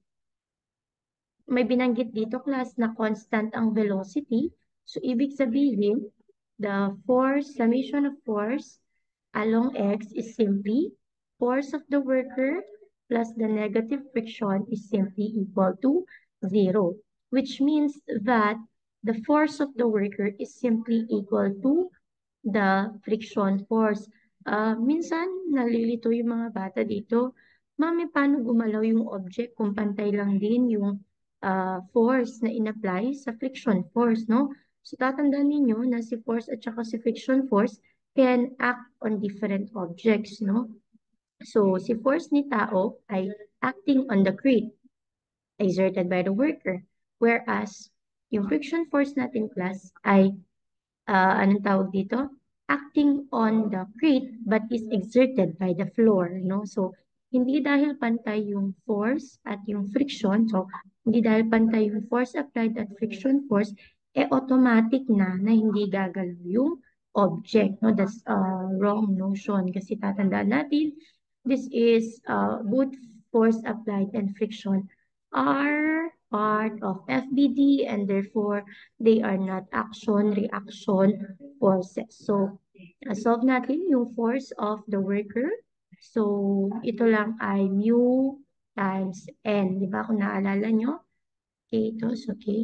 may binanggit dito class na constant ang velocity. So, ibig sabihin, the force, summation of force along x is simply force of the worker plus the negative friction is simply equal to zero, which means that the force of the worker is simply equal to the friction force. Ah, minsan, nalilito yung mga bata dito. Mami, paano gumalaw yung object kung pantay lang din yung ah, force na in-apply sa friction force, no? So, tatandaan ninyo na si force at saka si friction force can act on different objects, no? So, si force ni tao ay acting on the crate exerted by the worker. Whereas, yung friction force natin class ay ah, anong tawag dito? Acting on the crate but is exerted by the floor, no? So, hindi dahil pantay yung force at yung friction, so, hindi dahil pantay yung force applied at friction force, eh automatic na na hindi gagalaw yung object, no? That's uh, wrong notion kasi tatandaan natin, this is uh, both force applied and friction are part of F B D and therefore they are not action-reaction forces. So, solve natin yung force of the worker. So, ito lang ay mu times n. Di ba? Kung naalala nyo, okay, ito, so, okay.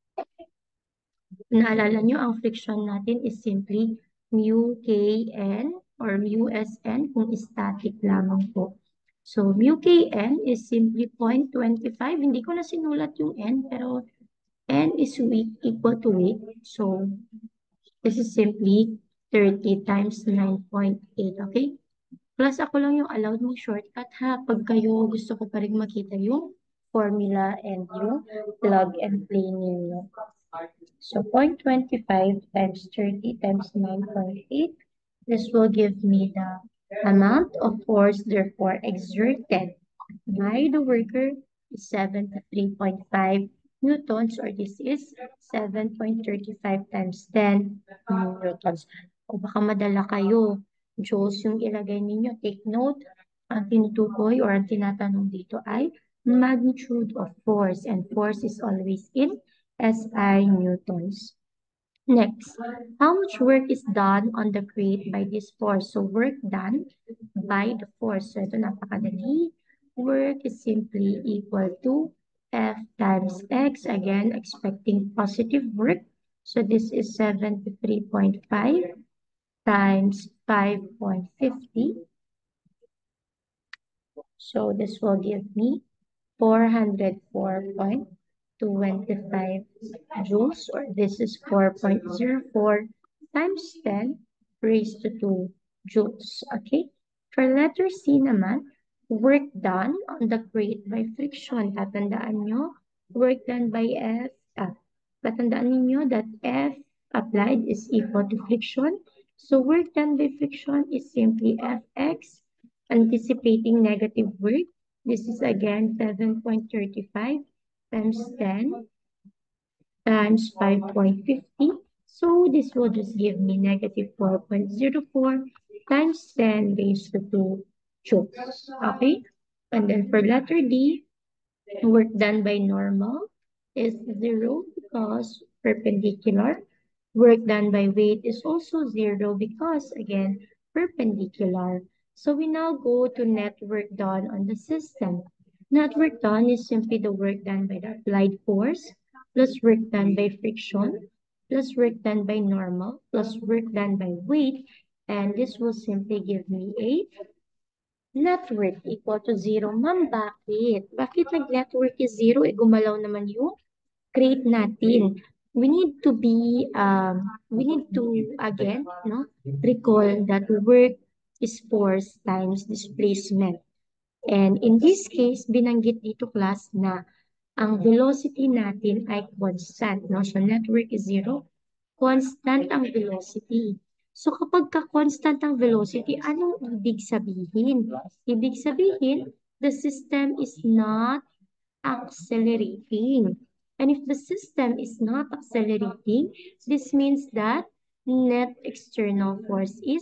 Naalala nyo, ang friction natin is simply mu kn or mu sn kung static lamang po. So, mu kn is simply zero point two five. Hindi ko na sinulat yung n, pero n is weak equal to weight. So, this is simply thirty times nine point eight, okay? Plus ako lang yung allowed mong shortcut ha. Pag kayo gusto ko pa rin makita yung formula and yung plug and play ninyo. So zero point two five times thirty times nine point eight. This will give me the amount of force therefore exerted by the worker is seventy-three point five newtons, or this is seven point three five times ten newtons. O baka madala kayo. Joules yung ilagay ninyo. Take note, ang tinutukoy or ang tinatanong dito ay magnitude of force, and force is always in S I newtons. Next, how much work is done on the crate by this force? So work done by the force. So ito napakadali. Work is simply equal to F times X. Again, expecting positive work. So this is seventy-three point five times five point five zero. So this will give me four hundred four point two five joules, or this is four point zero four times ten raised to two joules. Okay? For letter C naman, work done on the crate by friction. Tatandaan nyo, work done by F. Ah, tatandaan ninyo that F applied is equal to friction. So work done by friction is simply Fx Anticipating negative work, this is again seven point three five times ten times five point five zero. So this will just give me negative four point zero four times ten raised to two joules. Okay? And then for letter D, work done by normal is zero because perpendicular. Work done by weight is also zero because, again, perpendicular. So we now go to net work done on the system. Net work done is simply the work done by the applied force plus work done by friction plus work done by normal plus work done by weight. And this will simply give me a network equal to zero. Ma'am, bakit? Bakit nag-network is zero? Eh, gumalaw naman yung create natin. We need to be, um, we need to, again, no, recall that work is force times displacement. And in this case, binanggit dito class na ang velocity natin ay constant, no? So, network is zero. Constant ang velocity. So, kapag ka-constant ang velocity, anong ibig sabihin? Ibig sabihin, the system is not accelerating. And if the system is not accelerating, this means that net external force is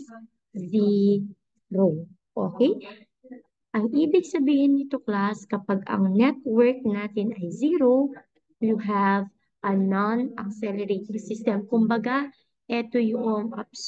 zero. Okay? Ang ibig sabihin nito, class, kapag ang network natin ay zero, you have a non-accelerating system. Kumbaga, ito yung ups.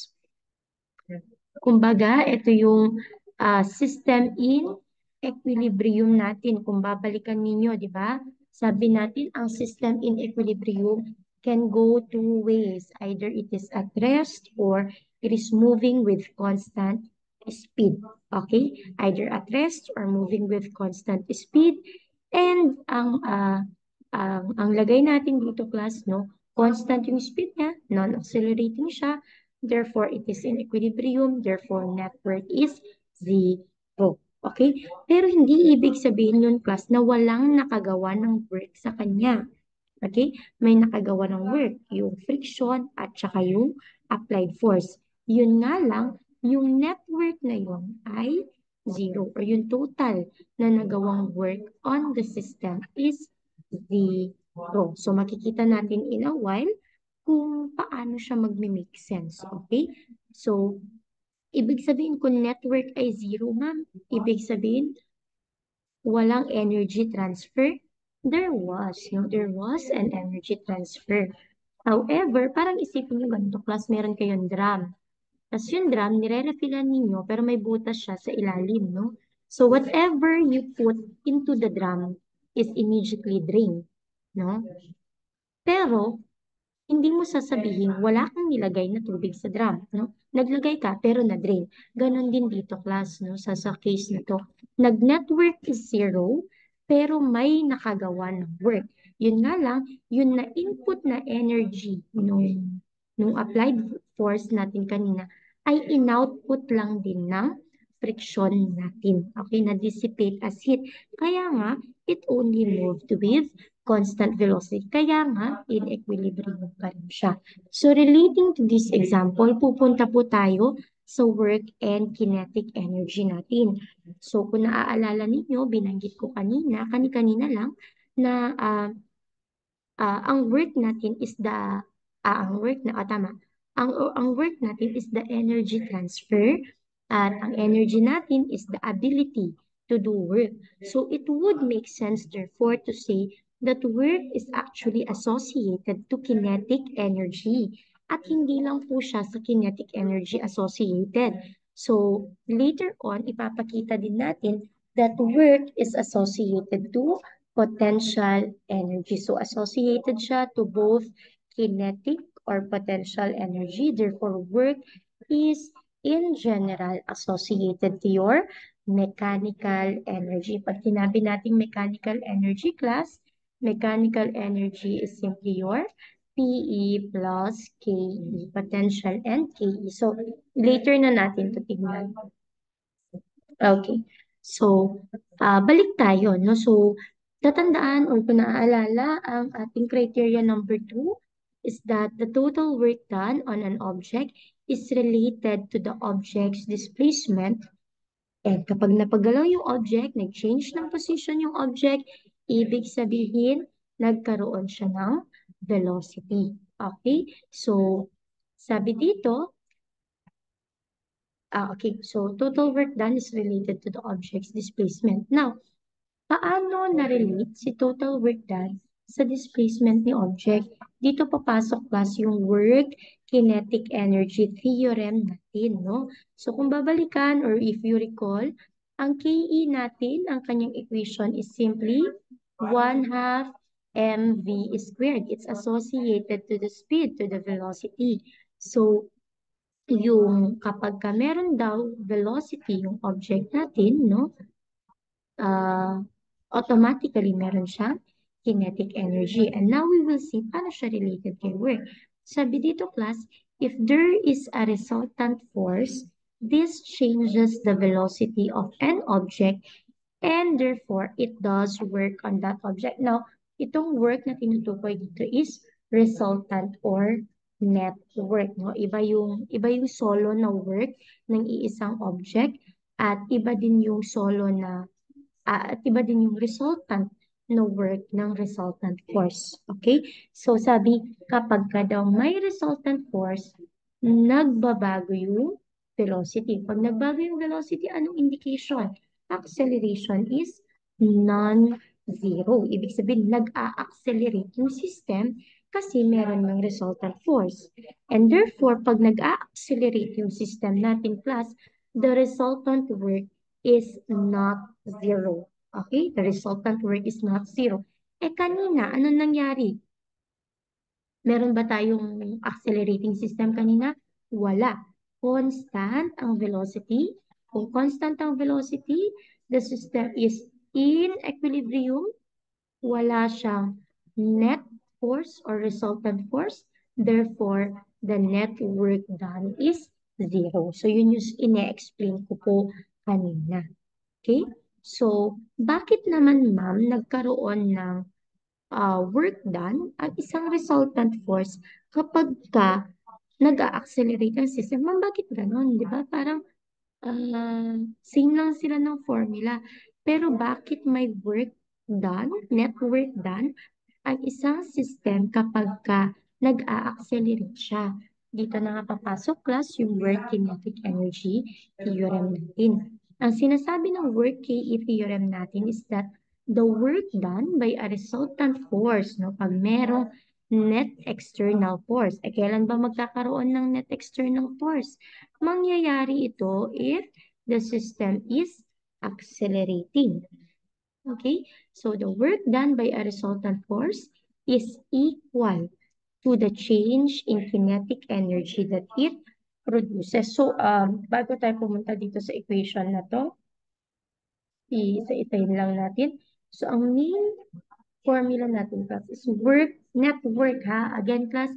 Kumbaga, ito yung ah, system in equilibrium natin. Kung babalikan ninyo, di ba? Sabi natin, ang system in equilibrium can go two ways. Either it is at rest or it is moving with constant speed. Okay? Either at rest or moving with constant speed. And ang ah, ang ang lagay natin dito, class, no? Constant yung speed niya, non-accelerating siya. Therefore, it is in equilibrium. Therefore, net worth is zero. Okay? Pero hindi ibig sabihin yun, class, na walang nakagawa ng work sa kanya. Okay? May nakagawa ng work, yung friction at saka yung applied force. Yun nga lang, yung network na yun ay zero or yung total na nagawang work on the system is zero. So, makikita natin in a while kung paano siya magme-make sense. Okay? So, ibig sabihin kung network ay zero, ma'am, ibig sabihin walang energy transfer? There was, no? There was an energy transfer. However, parang isipin nyo ganito, class, meron kayong drum. Tapos yung drum, nire-refillan ninyo, pero may butas siya sa ilalim, no? So, whatever you put into the drum is immediately drained, no? Pero, hindi mo sasabihin, wala kang nilagay na tubig sa drum, no? Naglagay ka, pero na-drain. Ganon din dito, class, no? Sa, sa case na to. Nag-network is zero, pero may nakagawa ng work. Yun nga lang, yun na input na energy nung, nung applied force natin kanina ay in-output lang din ng friction natin. Okay, na-dissipate as heat. Kaya nga, it only moved with constant velocity. Kaya nga, in equilibrium pa rin siya. So, relating to this example, pupunta po tayo sa work and kinetic energy natin. So, kung naaalala ninyo, binanggit ko kanina, kani-kanina lang, na ah, ah, ang work natin is the, ah, ang work na, ah, tama, ang, ang work natin is the energy transfer at ang energy natin is the ability to do work. So it would make sense therefore to say that work is actually associated to kinetic energy at hindi lang po siya sa kinetic energy associated. So later on, ipapakita din natin that work is associated to potential energy. So associated siya to both kinetic or potential energy. Therefore, work is in general associated to your mechanical energy. Pag sinabi nating mechanical energy, class, mechanical energy is simply your P E plus K E, potential and K E. So, later na natin to tignan. Okay. So, ah, balik tayo, no? So, tatandaan or kung naaalala, ang ating criteria number two is that the total work done on an object is related to the object's displacement And kapag napagalaw yung object, nag-change ng position yung object, ibig sabihin, nagkaroon siya ng velocity. Okay? So, sabi dito, ah, okay, so total work done is related to the object's displacement. Now, paano na-relate si total work done sa displacement ni object? Dito papasok plus yung work kinetic energy theorem natin, no? So kung babalikan or if you recall, ang K E natin, ang kanyang equation is simply one half mv squared. It's associated to the speed, to the velocity. So yung kapag ka meron daw velocity yung object natin, no? uh, automatically meron siyang kinetic energy. And now we will see paano siya related kay work. Sabi dito class, if there is a resultant force, this changes the velocity of an object and therefore it does work on that object. Now, itong work na tinutukoy dito is resultant or net work. No? Iba yung, iba yung solo na work ng iisang object at iba din yung solo na ah, at iba din yung resultant no work ng resultant force. Okay? So, sabi, kapag ka daw may resultant force, nagbabago yung velocity. Pag nagbago yung velocity, anong indication? Acceleration is non-zero. Ibig sabihin, nag-a-accelerate yung system kasi meron ng resultant force. And therefore, pag nag-a-accelerate yung system natin, class, the resultant work is not zero. Okay? The resultant work is not zero. Eh kanina, ano nangyari? Meron ba tayong accelerating system kanina? Wala. Constant ang velocity. Kung constant ang velocity, the system is in equilibrium. Wala siyang net force or resultant force. Therefore, the net work done is zero. So, yun yung ine-explain ko po kanina. Okay? So, bakit naman ma'am nagkaroon ng ah, work done ang isang resultant force kapag ka nag-a-accelerate ang system? Ma'am, bakit ganon? Di ba? Parang ah, same lang sila ng formula. Pero bakit may work done, net work done, ang isang system kapag ka nag-a-accelerate siya? Dito na nga papasok class yung work kinetic energy theorem natin. Ang sinasabi ng work K E theorem natin is that the work done by a resultant force, no, pag merong net external force. Eh, kailan ba magkakaroon ng net external force? Mangyayari ito if the system is accelerating. Okay? So the work done by a resultant force is equal to the change in kinetic energy that it produces. So, um, bago tayo pumunta dito sa equation na to, isa-isahin lang natin. So, ang main formula natin, class, is work, net work, ha? Again, class,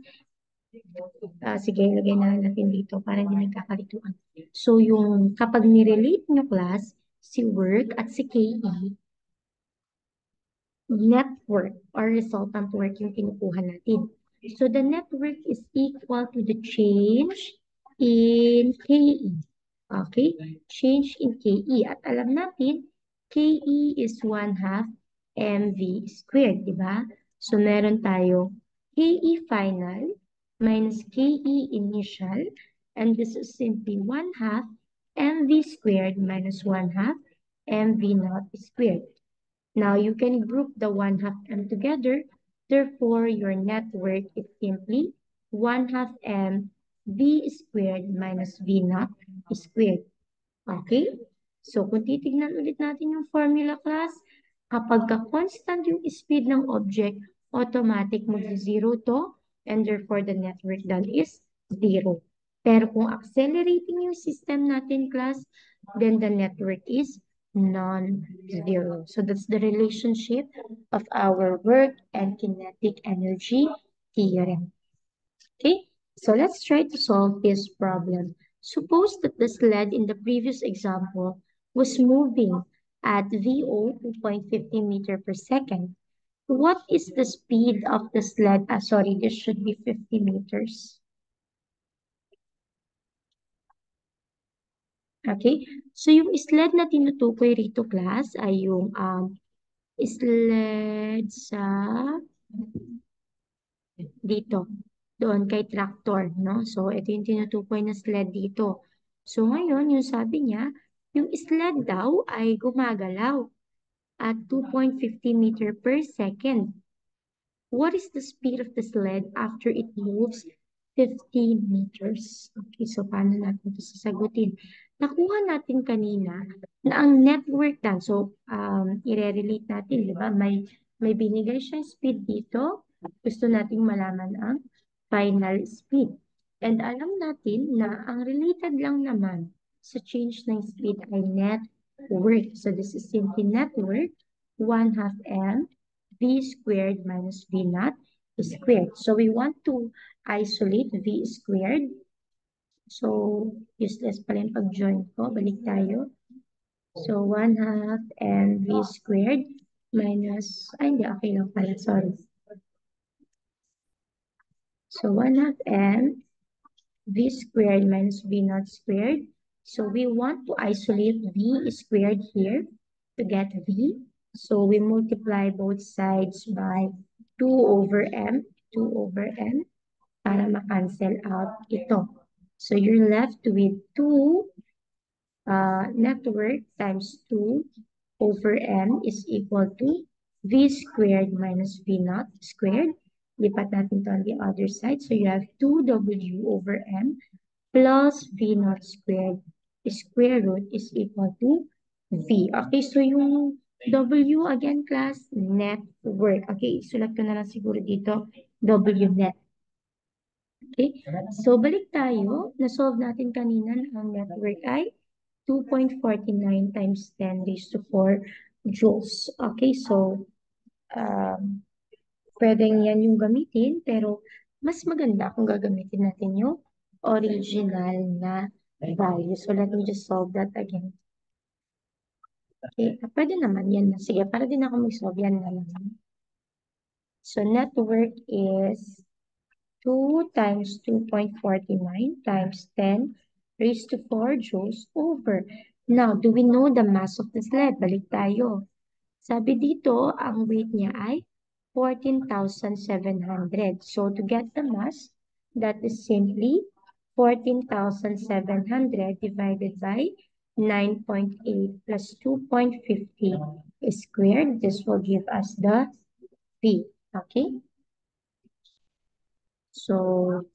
ah, sige, lagay na lang natin dito para hindi nagkakalituan. So, yung kapag nirelate nyo, class, si work at si K E, network or resultant work yung kinukuha natin. So the network is equal to the change in K E. Okay? Change in K E. At alam natin, K E is one half mv squared, di ba? So meron tayo K E final minus K E initial, and this is simply one half mv squared minus one half mv naught squared. Now you can group the one half m together. Therefore, your net work is simply one half m v squared minus v naught squared. Okay? So, kung titignan ulit natin yung formula class, kapag ka-constant yung speed ng object, automatic mag-zero to, and therefore the net work done is zero. Pero kung accelerating yung system natin class, then the network is non-zero. So that's the relationship of our work and kinetic energy theorem. Okay, so let's try to solve this problem. Suppose that the sled in the previous example was moving at V O two point five zero meter per second. What is the speed of the sled? Ah, sorry, this should be fifty meters. Okay? So, yung sled na tinutukoy rito, class, ay yung um, sled sa dito, doon kay tractor, no? So, ito yung tinutukoy na sled dito. So, ngayon, yung sabi niya, yung sled daw ay gumagalaw at two point five zero meter per second. What is the speed of the sled after it moves fifteen meters? Okay, so paano natin ito sasagutin? Nakuha natin kanina na ang network dan, so um, i-relate natin, di ba? May, may binigay siyang speed dito. Gusto nating malaman ang final speed. And alam natin na ang related lang naman sa change ng speed ay network. So this is simply network, one half m v squared minus v naught squared. So we want to isolate v squared. So useless pala yung pag-join ko. Balik tayo. So one half m v squared minus, ay hindi, okay lang pala, sorry. So one half m v squared minus v naught squared. So we want to isolate v squared here to get v. So we multiply both sides by two over m, two over m, para ma-cancel out ito. So you're left with two uh, network times two over m is equal to v squared minus v naught squared. Lipat natin to on the other side. So you have two w over m plus v naught squared square root is equal to v. Okay, so yung w again, class, network. Okay, sulat ko na lang siguro dito, w net. Okay, so balik tayo. Na-solve natin kanina na ang network ay two point four nine times ten raised to four joules. Okay, so um, pwedeng yan yung gamitin, pero mas maganda kung gagamitin natin yung original na value. So let me just solve that again. Okay, ah, pwede naman yan na. Sige, para din ako mag-solve yan na lang. So network is two times two point four nine times ten raised to four joules over. Now, do we know the mass of the sled? Balik tayo. Sabi dito, ang weight niya ay fourteen thousand seven hundred. So, to get the mass, that is simply fourteen thousand seven hundred divided by nine point eight plus two point five zero squared. This will give us the V. Okay? So,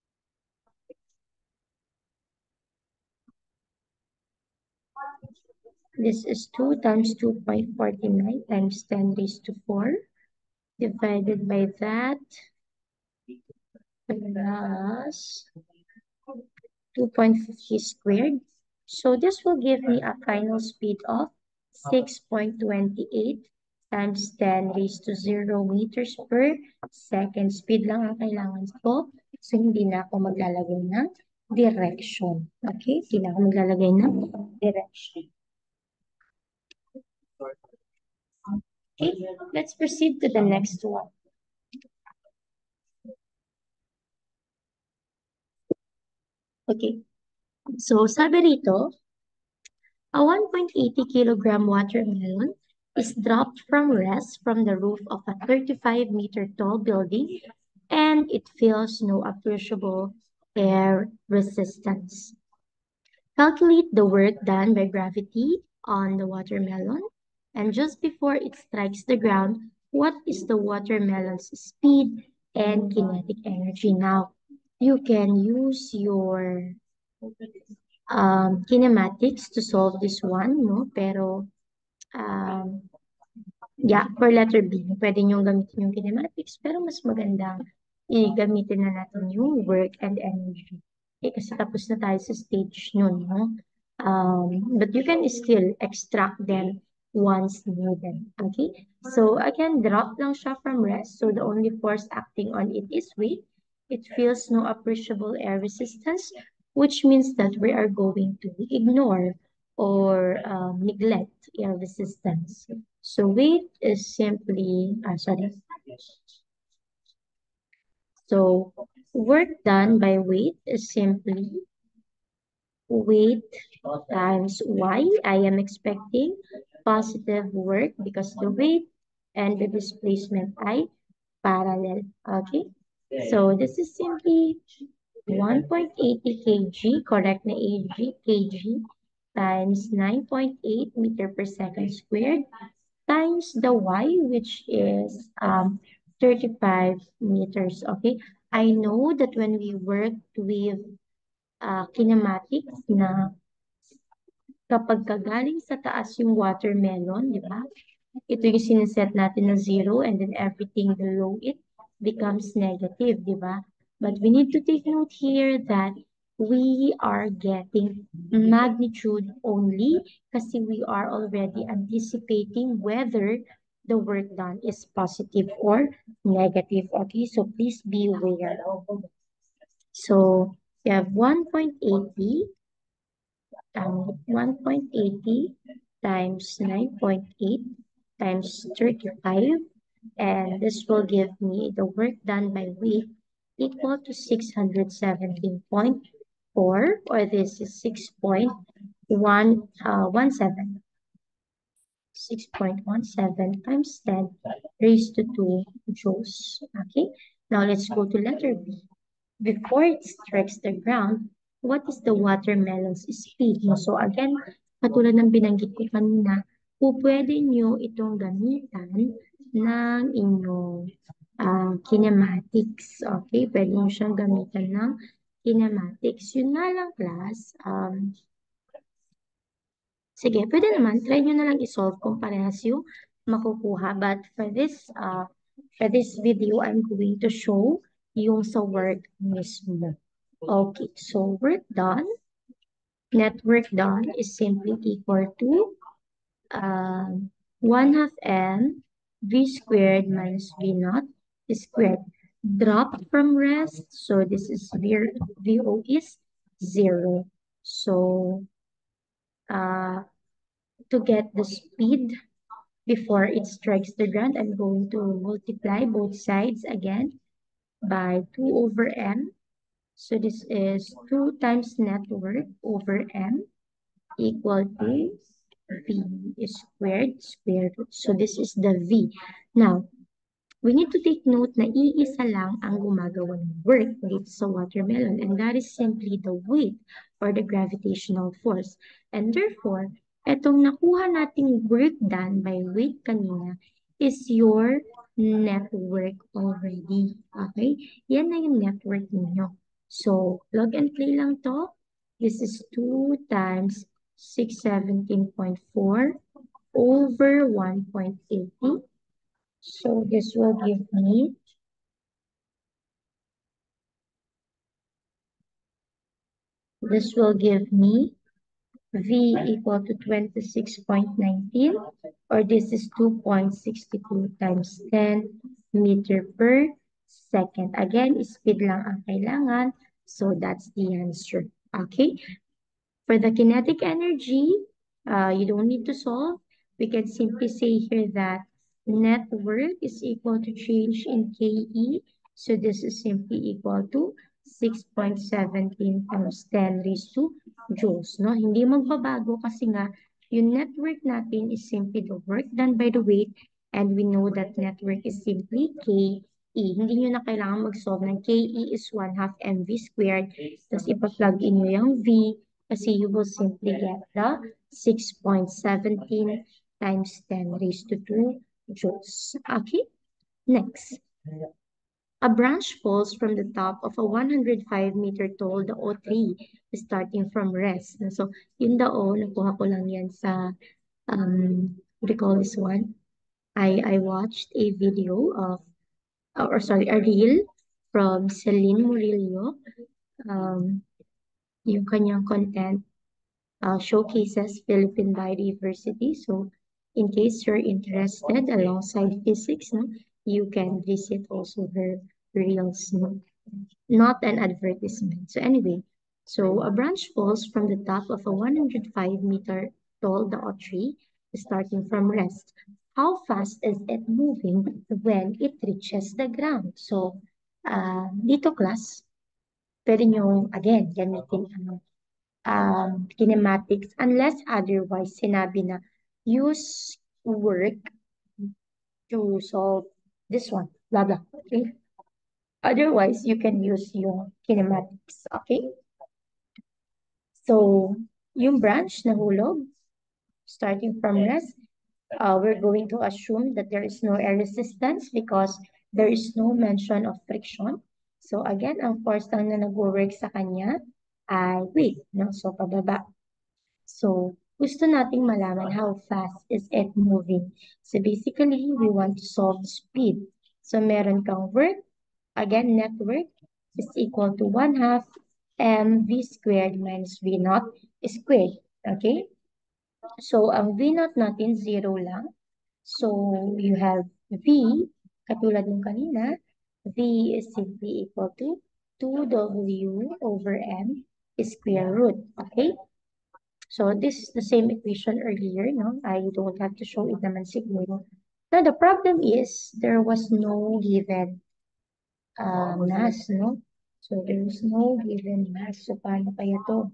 this is two times two point four nine times ten raised to four divided by that plus two point five zero squared. So this will give me a final speed of six point two eight times ten raised to zero meters per second. Speed lang ang kailangan ko. So hindi na ako maglalagay ng direction. Okay? Hindi na ako maglalagay ng direction. Okay, let's proceed to the next one. Okay, so sabi rito, a one point eight zero kilogram watermelon is dropped from rest from the roof of a thirty-five meter tall building and it feels no appreciable air resistance. Calculate the work done by gravity on the watermelon, and just before it strikes the ground, what is the watermelon's speed and kinetic energy? Now, you can use your um, kinematics to solve this one, no? Pero, um, yeah, for letter B, pwede nyo gamitin yung kinematics, pero mas maganda i-gamitin na natin yung work and energy. Eh, kasi tapos na tayo sa stage nun, no? Um, but you can still extract them once needed. Okay? So, again, drop lang siya from rest. So, the only force acting on it is weight. It feels no appreciable air resistance, which means that we are going to ignore or um, neglect air resistance. So, weight is simply, ah, sorry. So, work done by weight is simply weight times y. I am expecting positive work because the weight and the displacement I parallel. Okay, so this is simply one point eight zero kg, correct na ag, kg, times nine point eight meter per second squared times the y, which is um, thirty-five meters. Okay, I know that when we work with uh, kinematics na kapag kagaling sa taas yung watermelon, di ba? Ito yung siniset natin na zero and then everything below it becomes negative, di ba? But we need to take note here that we are getting magnitude only kasi we are already anticipating whether the work done is positive or negative. Okay, so please be aware. So you have one point eight zero um, one point eight zero times nine point eight times thirty-five, and this will give me the work done by weight equal to six hundred seventeen point four, or this is six point one seven. six point one seven times ten raised to two joules. Okay, now let's go to letter B. Before it strikes the ground, what is the watermelon's speed? No? So again, katulad ng binanggit ko kanina, po pwede nyo itong gamitan ng inyong uh, kinematics. Okay, pwede nyo siyang gamitan ng kinematics. Yun nga lang, class. Um, sige, pwede naman. Try nyo na lang isolve kung parehas yung makukuha. But for this, uh, for this video, I'm going to show yung sa work mismo. Okay, so work done, net work done is simply equal to um, one half m v squared minus v naught squared. Drop from rest, so this is v, vo is zero. So uh, to get the speed before it strikes the ground, I'm going to multiply both sides again by two over m. So this is two times net work over m equal to v squared square root. So this is the v. Now, we need to take note na iisa lang ang gumagawa ng work dito sa watermelon, and that is simply the weight or the gravitational force. And therefore, etong nakuha nating work done by weight kanina is your net work already. Okay? Yan na yung net work ninyo. So, plug and play lang to. This is two times six hundred seventeen point four over one point eight zero. So this will give me this will give me V equal to twenty-six point one nine, or this is two point six two times ten meter per second. Again, speed lang ang kailangan. So that's the answer. Okay. For the kinetic energy, uh, you don't need to solve. We can simply say here that net work is equal to change in K E. So this is simply equal to six point one seven times ten raised to joules. No? Hindi magbabago kasi nga yung net work natin is simply the work done by the weight, and we know that net work is simply K E. Hindi nyo na kailangan mag-solve ng K E is one half mv squared. Tapos ipa-plug in nyo yung V, kasi you will simply get the six point one seven times ten raised to two joules. Okay, next. A branch falls from the top of a one hundred five meter tall dao tree starting from rest. So, yung dao, nakuha ko lang yan sa, um, what do you call this one? I, I watched a video of, or sorry, a reel from Celine Murillo. Um, yung kanyang content uh, showcases Philippine Biodiversity. So in case you're interested alongside physics, no, you can visit also her reels, no? Not an advertisement. So anyway, so a branch falls from the top of a one hundred five meter tall dao tree starting from rest. How fast is it moving when it reaches the ground? So, uh, dito class, pwede nyo, again, gamitin ano, um, kinematics unless otherwise sinabi na use work to solve this one, blah, blah. Okay? Otherwise, you can use yung kinematics. Okay? So, yung branch na hulog, starting from rest, uh, we're going to assume that there is no air resistance because there is no mention of friction. So again, ang force lang na nag-work sa kanya ay weight, no? So pababa. So gusto nating malaman how fast is it moving. So basically, we want to solve speed. So meron kang work, again, net work is equal to one half mv squared minus v naught squared. Okay? So ang v naught natin, zero lang. So you have V, katulad ng kanina, V is simply equal to two W over M square root. Okay? So this is the same equation earlier, no? I don't have to show it naman siguro. Now the problem is there was no given uh, mass, no? So there was no given mass. So paano kaya to?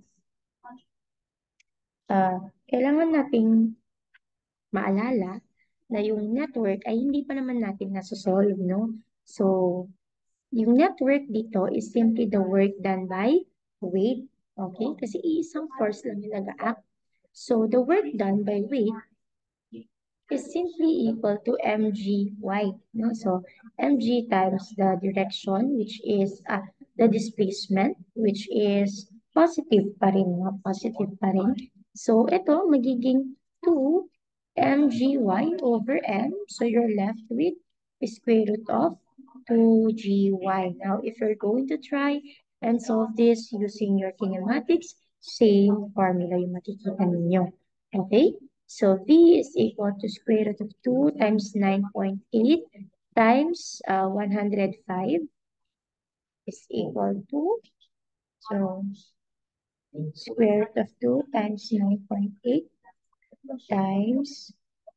Uh, kailangan nating maalala na yung network ay hindi pa naman natin nasosolve, no? So, yung network dito is simply the work done by weight. Okay? Kasi iisang force lang yung nag-act. So, the work done by weight is simply equal to mgy. No? So, mg times the direction, which is uh, the displacement, which is positive pa rin. No? Positive pa rin. So, ito magiging two mgy over m. So, you're left with square root of two g y. Now, if you're going to try and solve this using your kinematics, same formula yung makikita ninyo. Okay? So V is equal to square root of two times nine point eight times uh, one hundred five is equal to, so square root of two times nine point eight times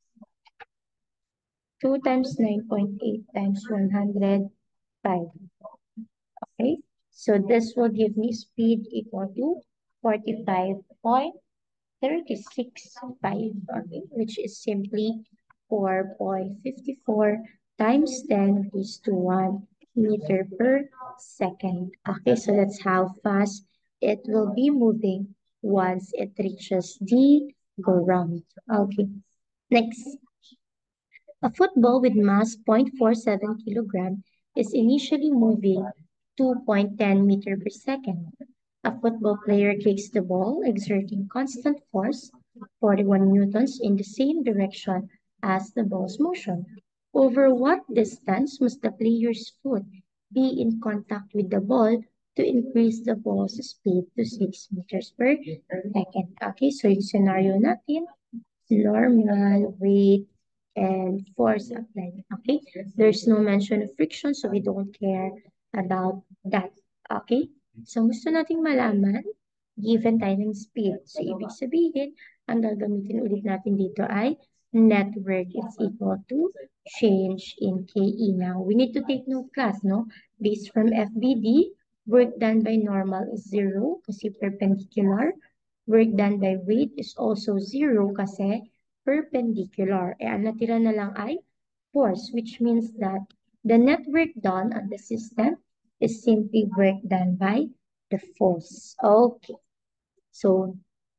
two times nine point eight times one hundred five. Okay, so this will give me speed equal to forty-five point three six five, okay, which is simply four point five four times ten raised to one meter per second. Okay, so that's how fast it will be moving once it reaches the ground. Okay, next. A football with mass zero point four seven kilogram is initially moving two point one zero meter per second. A football player kicks the ball, exerting constant force, forty-one newtons, in the same direction as the ball's motion. Over what distance must the player's foot be in contact with the ball to increase the ball's speed to six meters per second? Okay, so yung scenario natin, normal, weight, and force applied. Okay, there's no mention of friction, so we don't care about that. Okay, so gusto nating malaman, given tayo ng speed. So, ibig sabihin, ang gagamitin ulit natin dito ay network is equal to change in K E. Now, we need to take note class, no? Based from F B D, work done by normal is zero kasi perpendicular. Work done by weight is also zero kasi perpendicular. Eh, ang natira na lang ay force, which means that the net work done on the system is simply work done by the force. Okay. So,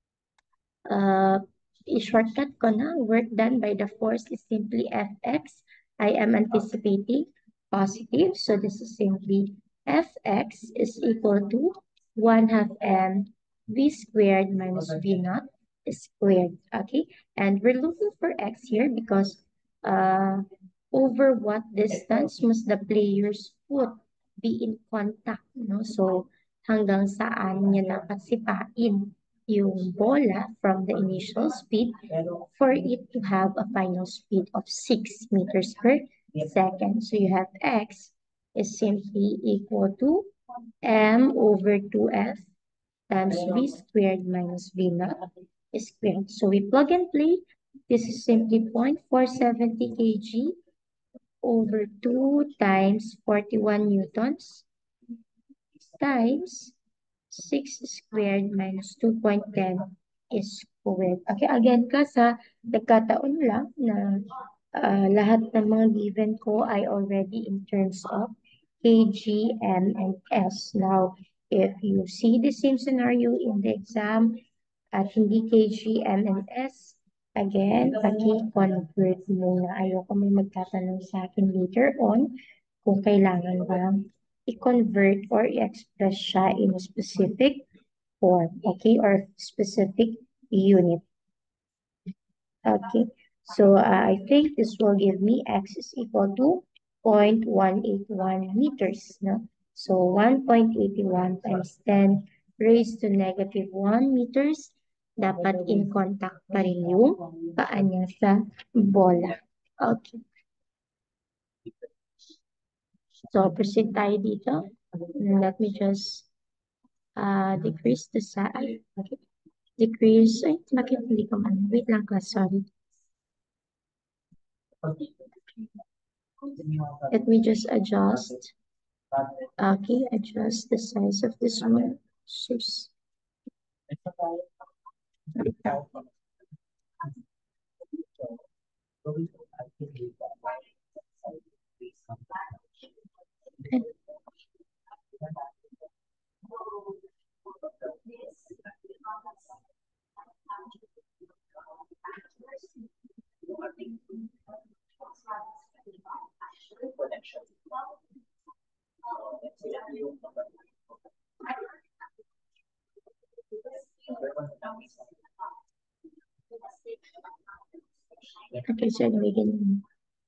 uh, i-shortcut ko na, work done by the force is simply Fx. I am anticipating positive, so this is simply Fx is equal to one half m v squared minus v naught squared, okay? And we're looking for x here because uh, over what distance must the player's foot be in contact, no? So, hanggang saan niya nakasipain yung bola from the initial speed for it to have a final speed of six meters per second. So you have x is simply equal to m over two f times v squared minus v naught squared. So we plug and play. This is simply zero point four seven zero kilograms over two times forty-one newtons times six squared minus two point one zero is squared. Okay, again, kasi nagkataon lang na uh, lahat ng mga given ko ay already in terms of kg, m, and s. Now, if you see the same scenario in the exam at hindi kg, m, and s, again, paki-convert muna. Ayoko may magtatanong sa akin later on kung kailangan ba i-convert or i-express siya in a specific form, okay, or specific unit. Okay, so uh, I think this will give me x is equal to zero point one eight one meters, no? So one point eight one times ten raised to negative one meters, dapat in contact pa rin yung paa niya sa bola. Okay. So proceed tayo dito. Let me just uh, decrease the size. Okay. Decrease. Ay, bakit hindi ko man? Wait lang class, sorry. Let me just adjust. Okay, adjust the size of this one. Six. Okay, so anyway, ganyan.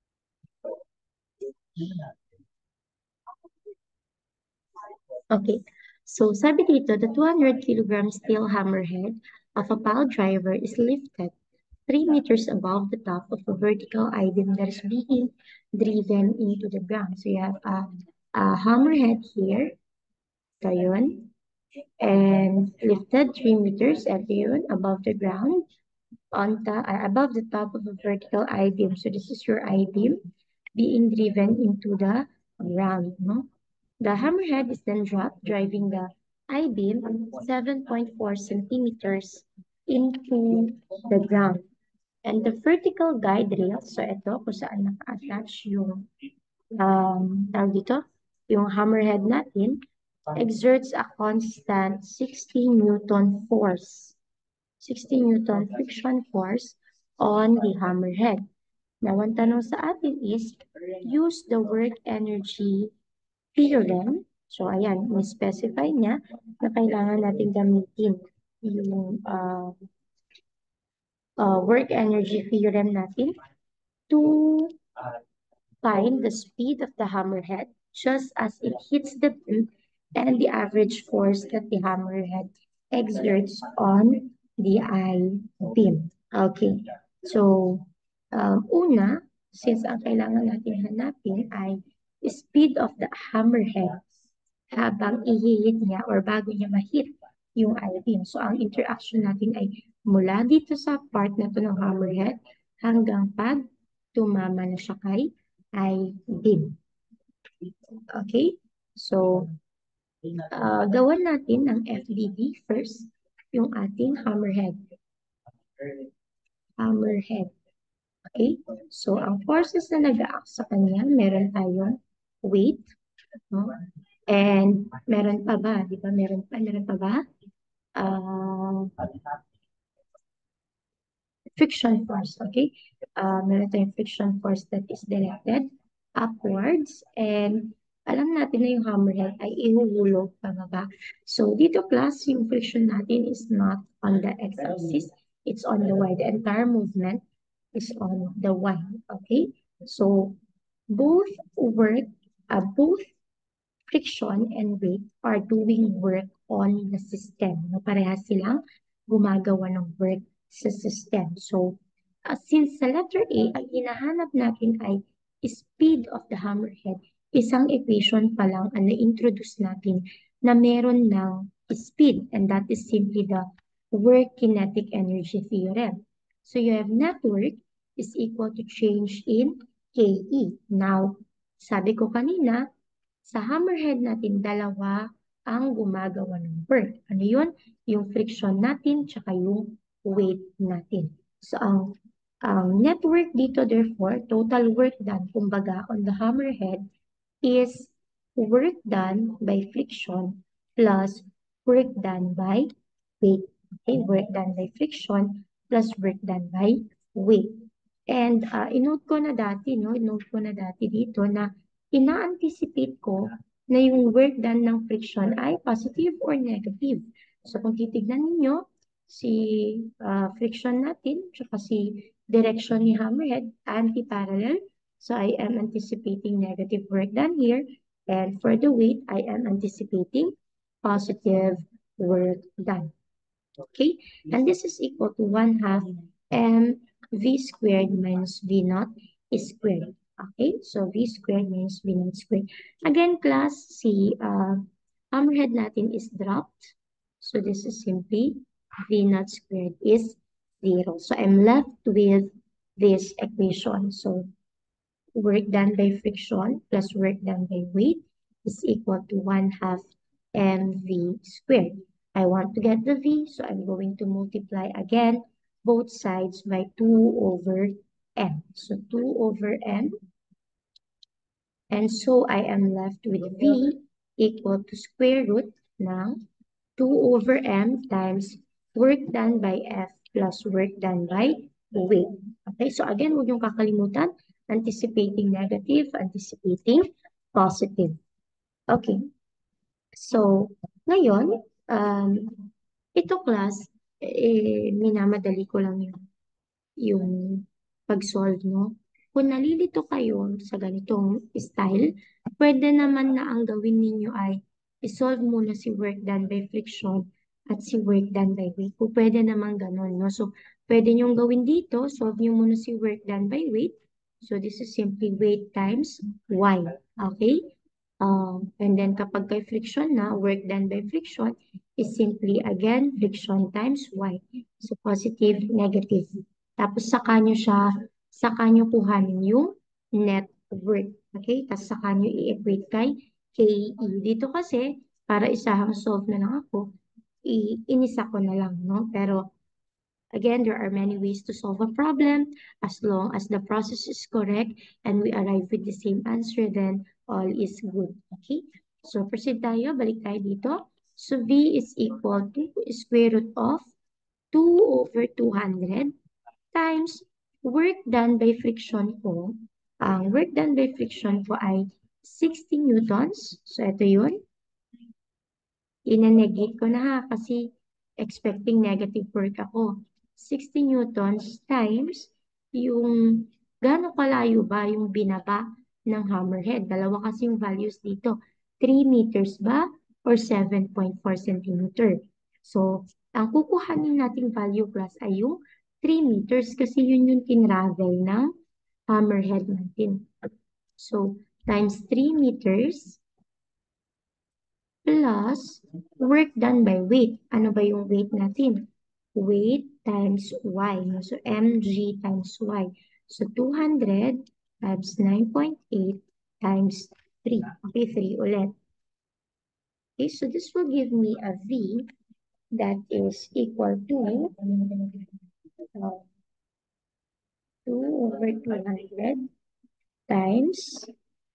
Okay, so sabi dito, the two hundred kilogram steel hammerhead of a pile driver is lifted three meters above the top of a vertical I-beam that is being driven into the ground. So you have a, a hammerhead here, so yun, and lifted three meters at yun, above the ground, on the, uh, above the top of a vertical I-beam. So this is your I-beam being driven into the ground, no? The hammerhead is then dropped, driving the I-beam seven point four centimeters into the ground. And the vertical guide rail, so ito kung saan naka-attach yung, um, tawag dito, yung hammerhead natin, exerts a constant sixty Newton force, sixty Newton friction force on the hammerhead. Now, ang tanong sa atin is, use the work energy theorem. So, ayan, ni-specify niya na kailangan natin gamitin yung uh, uh, work energy theorem natin to find the speed of the hammerhead just as it hits the beam and the average force that the hammerhead exerts on the I-beam. Okay, so um, una, since ang kailangan natin hanapin ay speed of the hammerhead habang i-hit niya or bago niya ma-hit yung I-beam. So, ang interaction natin ay mula dito sa part na to ng hammerhead hanggang pag tumama na siya kay I-beam. Okay? So, uh, gawan natin ng F B D first, yung ating hammerhead. Hammerhead. Okay? So, ang forces na nag-act sa kanya, meron tayong weight, no? And meron pa ba? Di ba? Meron pa, meron pa ba? Uh, friction force, okay? Uh, meron tayong friction force that is directed upwards and alam natin na yung hammerhead ay ihuhulog pababa. So, dito class, yung friction natin is not on the x-axis, it's on the y. The entire movement is on the y, okay? So, both work, uh, both friction and weight are doing work on the system. No? Parehas silang gumagawa ng work sa system. So, uh, since sa letter A, ang hinahanap natin ay speed of the hammerhead, isang equation pa lang ang na-introduce natin na meron ng speed, and that is simply the work kinetic energy theorem. So, you have net work is equal to change in K E. Now, sabi ko kanina, sa hammerhead natin, dalawa ang gumagawa ng work. Ano yun? Yung friction natin, tsaka yung weight natin. So, ang, ang net work dito, therefore, total work done, kumbaga, on the hammerhead is work done by friction plus work done by weight. Okay, work done by friction plus work done by weight. And uh, inote ko na dati, no? Inote ko na dati dito na ina-anticipate ko na yung work done ng friction ay positive or negative. So kung titignan ninyo, si uh, friction natin, tsaka si direction ni hammerhead, anti-parallel. So I am anticipating negative work done here. And for the weight, I am anticipating positive work done. Okay, and this is equal to one half m v squared minus v naught squared. Okay, so v squared minus v naught squared. Again, class, si uh, hammerhead natin is dropped. So this is simply v naught squared is zero. So I'm left with this equation. So work done by friction plus work done by weight is equal to one half mv squared. I want to get the v, so I'm going to multiply again both sides by two over m. So two over m, and so I am left with v equal to square root ng two over m times work done by F plus work done by weight. Okay, so again, huwag niyong kakalimutan, anticipating negative, anticipating positive. Okay, so ngayon, um, ito class, eh, minamadali ko lang yung, yung pag-solve, no? Kung nalilito kayo sa ganitong style, pwede naman na ang gawin ninyo ay isolve muna si work done by friction at si work done by weight. Kung pwede naman ganun, no? So, pwede nyong gawin dito, solve nyo muna si work done by weight. So, this is simply weight times y. Okay? Um, and then kapag kay friction na, work done by friction is simply again friction times y. So, positive, negative. Tapos saka nyo siya, saka nyo kuhanin yung net worth. Okay? Tapos saka nyo i-equate kay K E. Dito kasi, para isahang solve na lang ako, i-inisa ko na lang, no? Pero, again, there are many ways to solve a problem. As long as the process is correct and we arrive with the same answer, then all is good. Okay? So, proceed tayo. Balik tayo dito. So, V is equal to square root of two over two hundred times work done by friction ko. Ang work done by friction ko ay sixty newtons. So, ito yun. Ina-negate ko na ha kasi expecting negative work ako. sixty newtons times yung gaano kalayo ba yung binaba ng hammerhead. Dalawa kasi yung values dito. three meters ba or seven point four centimeter. So, ang kukuhanin nating value class ay yung three meters kasi yun yung tinravel ng hammerhead natin. So, times three meters plus work done by weight. Ano ba yung weight natin? Weight times y. So, mg times y. So, two hundred times nine point eight times three. Okay, three ulit. Okay, so this will give me a v that is equal to uh, two over two hundred times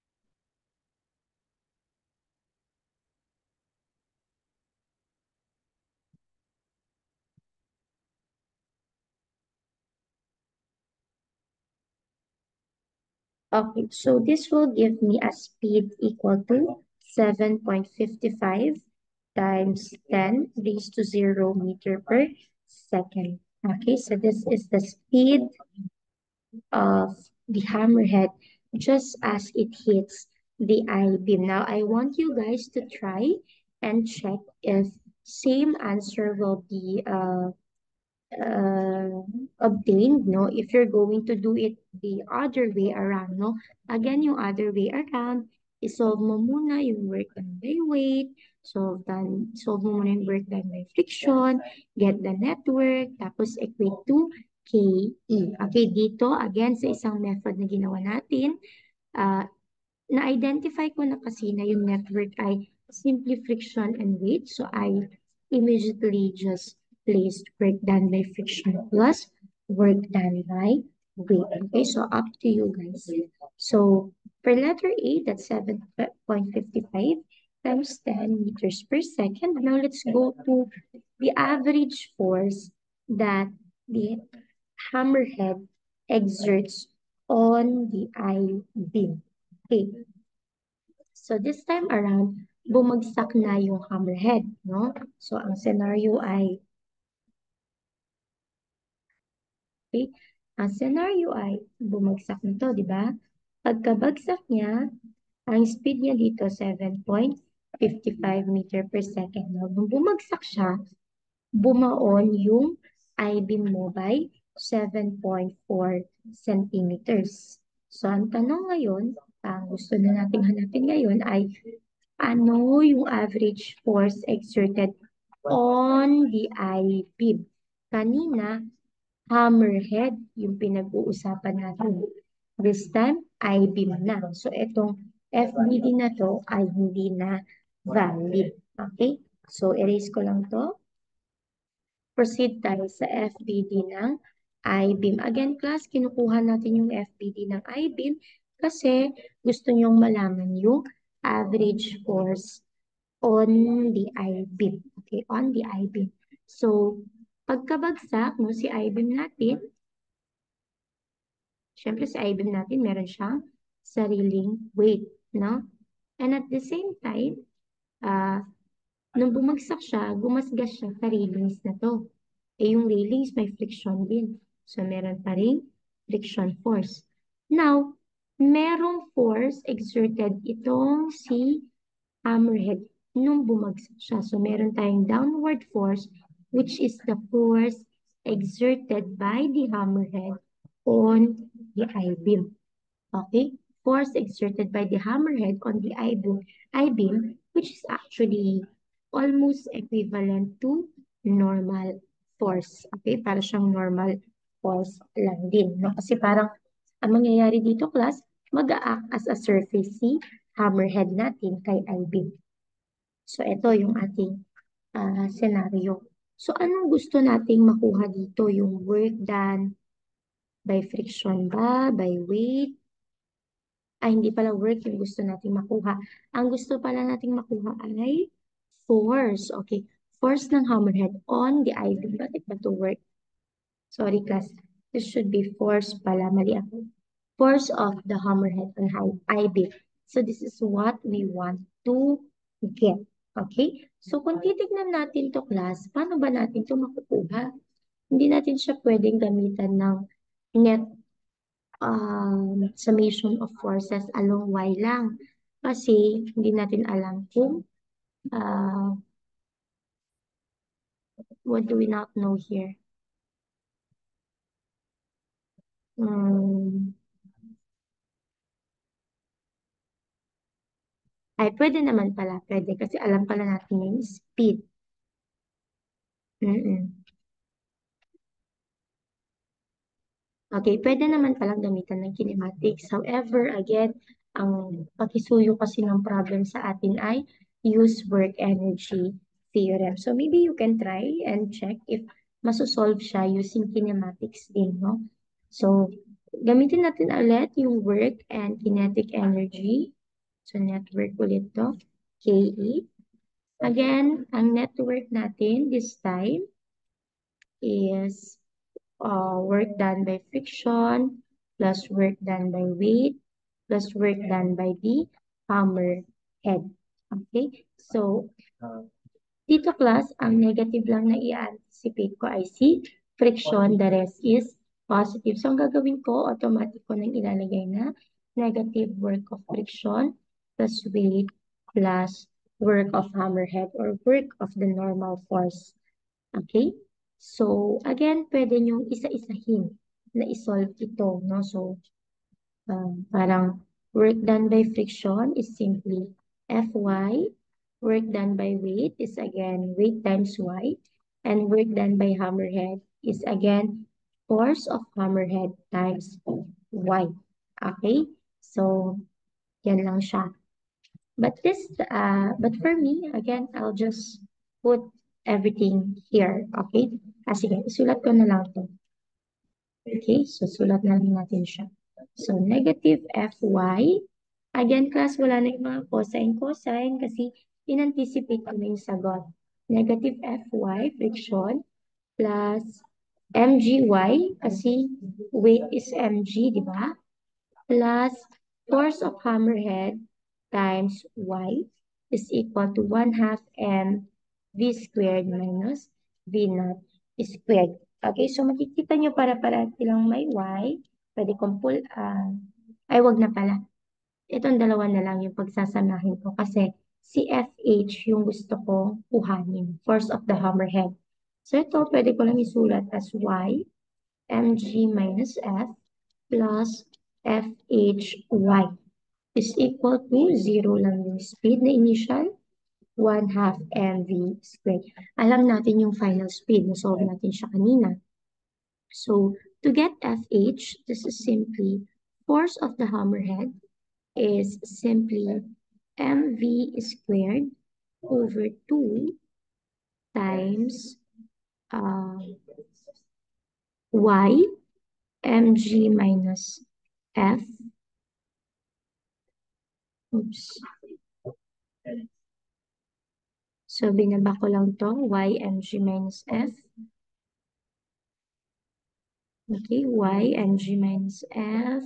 okay, so this will give me a speed equal to seven point five five times ten raised to zero meter per second. Okay, so this is the speed of the hammerhead just as it hits the I-beam. Now, I want you guys to try and check if same answer will be uh, uh, obtained, no? If you're going to do it the other way around, no? Again, yung other way around, isolve mo muna yung work done by weight, solve, done, solve mo muna yung work done by friction, get the network, tapos equate to K E. Okay, dito, again, sa isang method na ginawa natin, uh, na-identify ko na kasi na yung network ay simply friction and weight. So I immediately just placed work done by friction plus work done by weight. Okay, so up to you guys. So for letter A, that's seven point five five times ten meters per second. Now let's go to the average force that the hammerhead exerts on the I beam. Okay, so this time around, bumagsak na yung hammerhead, no? So ang scenario ay, okay, ang scenario ay bumagsak nito, di ba? Pagkabagsak niya, ang speed niya dito seven point five five meter per second. No? Nung bumagsak siya, bumaon yung I-beam mo by seven point four centimeters. So, ang tanong ngayon, ang gusto na nating hanapin ngayon ay ano yung average force exerted on the I-beam? Kanina, hammerhead yung pinag-uusapan natin. This time, I-beam na. So, itong F B D na to ay hindi na valid. Okay? So, erase ko lang to. Proceed tayo sa F B D ng I-beam. Again, class, kinukuha natin yung F B D ng I-beam kasi gusto nyong malaman yung average force on the I-beam. Okay, on the I-beam. So, pagkabagsak, no, si I-beam natin, syempre si I-beam natin, meron siyang sariling weight, no? And at the same time, uh, nung bumagsak siya, gumasgas siya sa railings na to. Eh, yung railings may friction din. So, meron pa rin friction force. Now, merong force exerted itong si hammerhead nung bumagsak siya. So, meron tayong downward force which is the force exerted by the hammerhead on the I-beam. Okay? Force exerted by the hammerhead on the I-beam, I-beam which is actually almost equivalent to normal force. Okay? Para siyang normal force lang din. No? Kasi parang ang mangyayari dito, class, mag-a-act as a surface si hammerhead natin kay I-beam. So, ito yung ating uh, scenario. So, anong gusto nating makuha dito? Yung work done by friction ba? By weight? Ay, hindi pala work yung gusto nating makuha. Ang gusto pala nating makuha ay force. Okay. Force ng hammerhead on the I-beam. Bakit ba to work? Sorry, class. This should be force pala. Mali ako. Force of the hammerhead on I-beam. So, this is what we want to get. Okay? So, kung titignan natin to class, paano ba natin to makukuha? Hindi natin siya pwedeng gamitan ng net um, summation of forces along Y lang. Kasi, hindi natin alam kung uh, what do we not know here? Um, ay, pwede naman pala. Pwede kasi alam pala natin yung speed. Mm-mm. Okay, pwede naman palang gamitan ng kinematics. However, again, ang pakisuyo kasi ng problem sa atin ay use work energy theorem. So maybe you can try and check if masosolve siya using kinematics din, no? So, gamitin natin ulit yung work and kinetic energy. So, network ulit to. K E. Again, ang network natin this time is uh, work done by friction plus work done by weight plus work done by the hammer head. Okay? So, dito class, ang negative lang na i-anticipate ko ay si friction. The rest is positive. So, ang gagawin ko, automatic ko nang ilalagay na negative work of friction plus weight plus work of hammerhead or work of the normal force. Okay? So, again, pwede nyo isa-isahin na isolve ito, no? So, um, parang work done by friction is simply Fy. Work done by weight is again weight times Y. And work done by hammerhead is again force of hammerhead times Y. Okay? So, yan lang siya. But this, uh, but for me, again, I'll just put everything here, okay? Ah, sige, isulat ko na lang to. Okay, so sulat na lang natin siya. So, negative Fy. Again, class, wala na yung mga cosine, cosine kasi in-anticipate ko na yung sagot. Negative Fy, friction, plus mgy, kasi weight is mg, di ba? Plus force of hammerhead times y is equal to one half m v squared minus v naught squared. Okay, so makikita nyo para-para silang may y. Pwede kong pull, ah, ay wag na pala. Itong dalawa na lang yung pagsasamahin ko kasi si F H yung gusto kong kuhanin, force of the hammerhead. So ito, pwede ko lang isulat as y mg minus f plus fhy is equal to zero lang yung speed na initial, one half mv squared. Alam natin yung final speed, na-solve natin siya kanina. So, to get Fh, this is simply force of the hammerhead is simply mv squared over two times uh, y mg minus f. Oops. So, binaba ko lang to, y mg minus f. Okay, y mg minus f.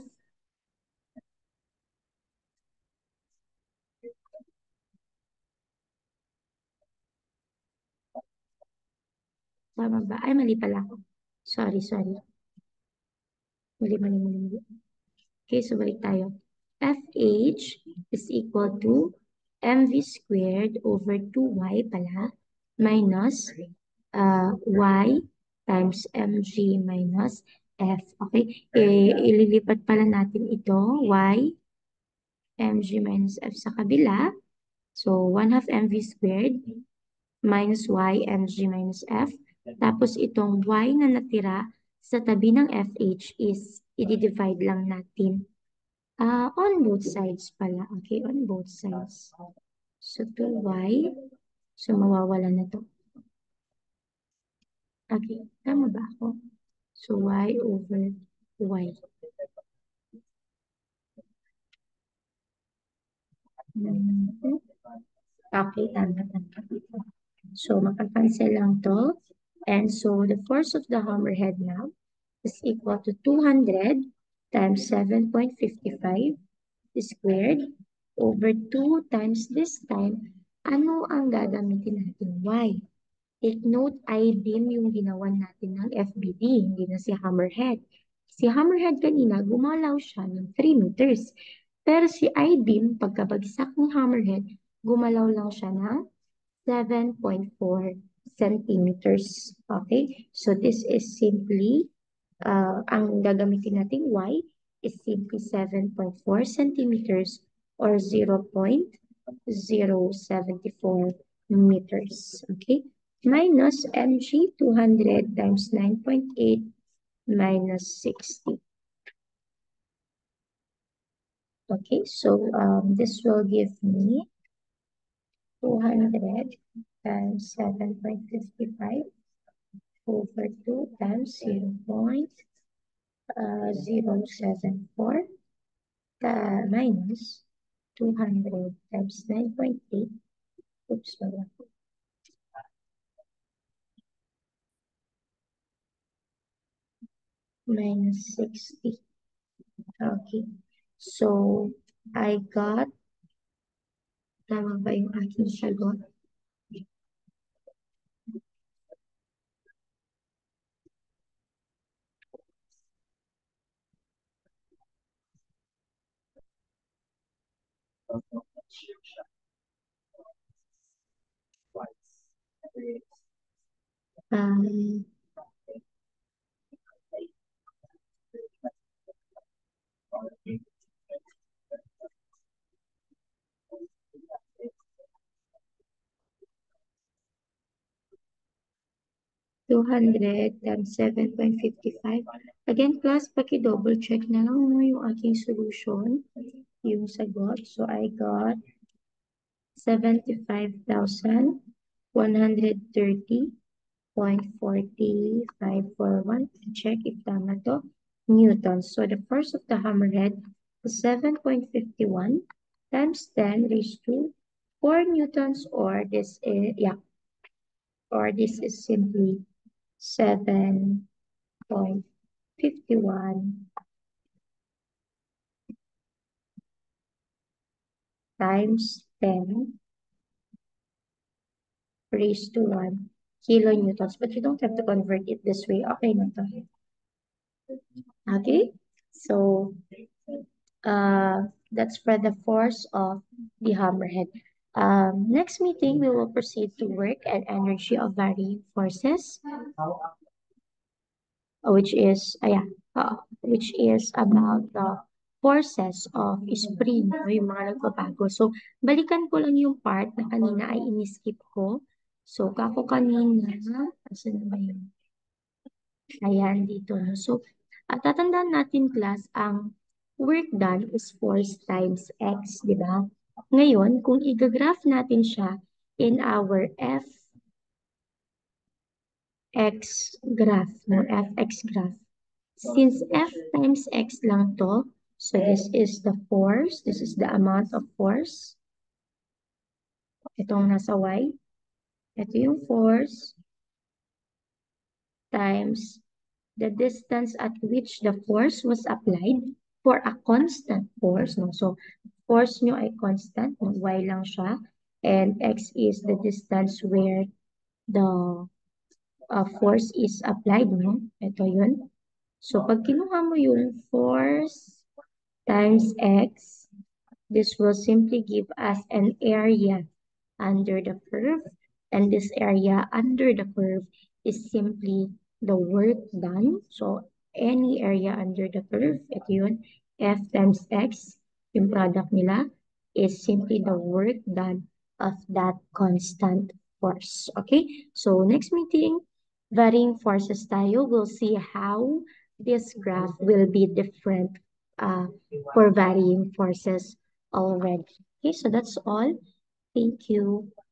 Tama ba? Ay, mali pala ako. Sorry, sorry. Mali, mali, mali, mali. Okay, so balik tayo. Fh is equal to mv squared over two y pala minus uh, y times mg minus f. Okay, eh, ililipat pala natin ito, y mg minus f sa kabila. So, one half mv squared minus y mg minus f. Tapos itong y na natira sa tabi ng Fh is i-divide lang natin. Uh, on both sides pala. Okay, on both sides. So, two y. So, mawawala na to. Okay, tama ba ako? So, y over y. Mhm. Okay, tama, tama. So, makakancel lang to. And so, the force of the hammerhead now is equal to two hundred times seven point five five squared over two times this time. Ano ang gagamitin natin? Y. Take note, I-beam yung ginawan natin ng F B D, hindi na si hammerhead. Si hammerhead kanina, gumalaw siya ng three meters. Pero si I-beam, pagkabagsak ng hammerhead, gumalaw lang siya ng seven point four centimeters. Okay? So this is simply, uh, ang gagamitin nating y is simply seven point four centimeters or zero point zero seven four meters. Okay? Minus mg, two hundred times nine point eight minus sixty. Okay, so um, this will give me two hundred times seven point five five over two times zero point zero seven four uh, minus two hundred times nine point eight. Oops, wala. Minus sixty. Okay. So, I got, tama ba yung aking sagot? Um, two hundred times seven point five five. Again, class, paki-double check na lang mo yung aking solution, yung sagot. So, I got seventy-five thousand one hundred thirty point four five four one. Check if tama to. Newtons. So the force of the hammerhead is seven point five one times ten raised to four newtons, or this is, yeah, or this is simply seven point five one times ten raised to one kilonewtons. But you don't have to convert it this way. Okay na to. Okay? So, uh, that's for the force of the hammerhead. Um, next meeting, we will proceed to work and energy of varying forces, uh, which is, uh, yeah, uh, which is about the forces of spring o yung mga nagbabago. So, balikan ko lang yung part na kanina ay in-skip ko. So, kako kanina, asan na ba yun? Ayan, dito. No? So, at tatandaan natin, class, ang work done is force times x, di ba? Ngayon, kung i-graph natin siya in our fx graph, no? Fx graph. Since f times x lang to, so this is the force, this is the amount of force. Itong nasa y. Ito yung force times the distance at which the force was applied for a constant force. No? So, force nyo ay constant, no? Y lang siya. And x is the distance where the uh, force is applied. No? Ito yun. So, pag kinuha mo yung force times x, this will simply give us an area under the curve, and this area under the curve is simply the work done. So, any area under the curve, ito yun, F times X, yung product nila, is simply the work done of that constant force. Okay? So, next meeting, varying forces tayo. We'll see how this graph will be different uh, for varying forces already. Okay, so that's all. Thank you.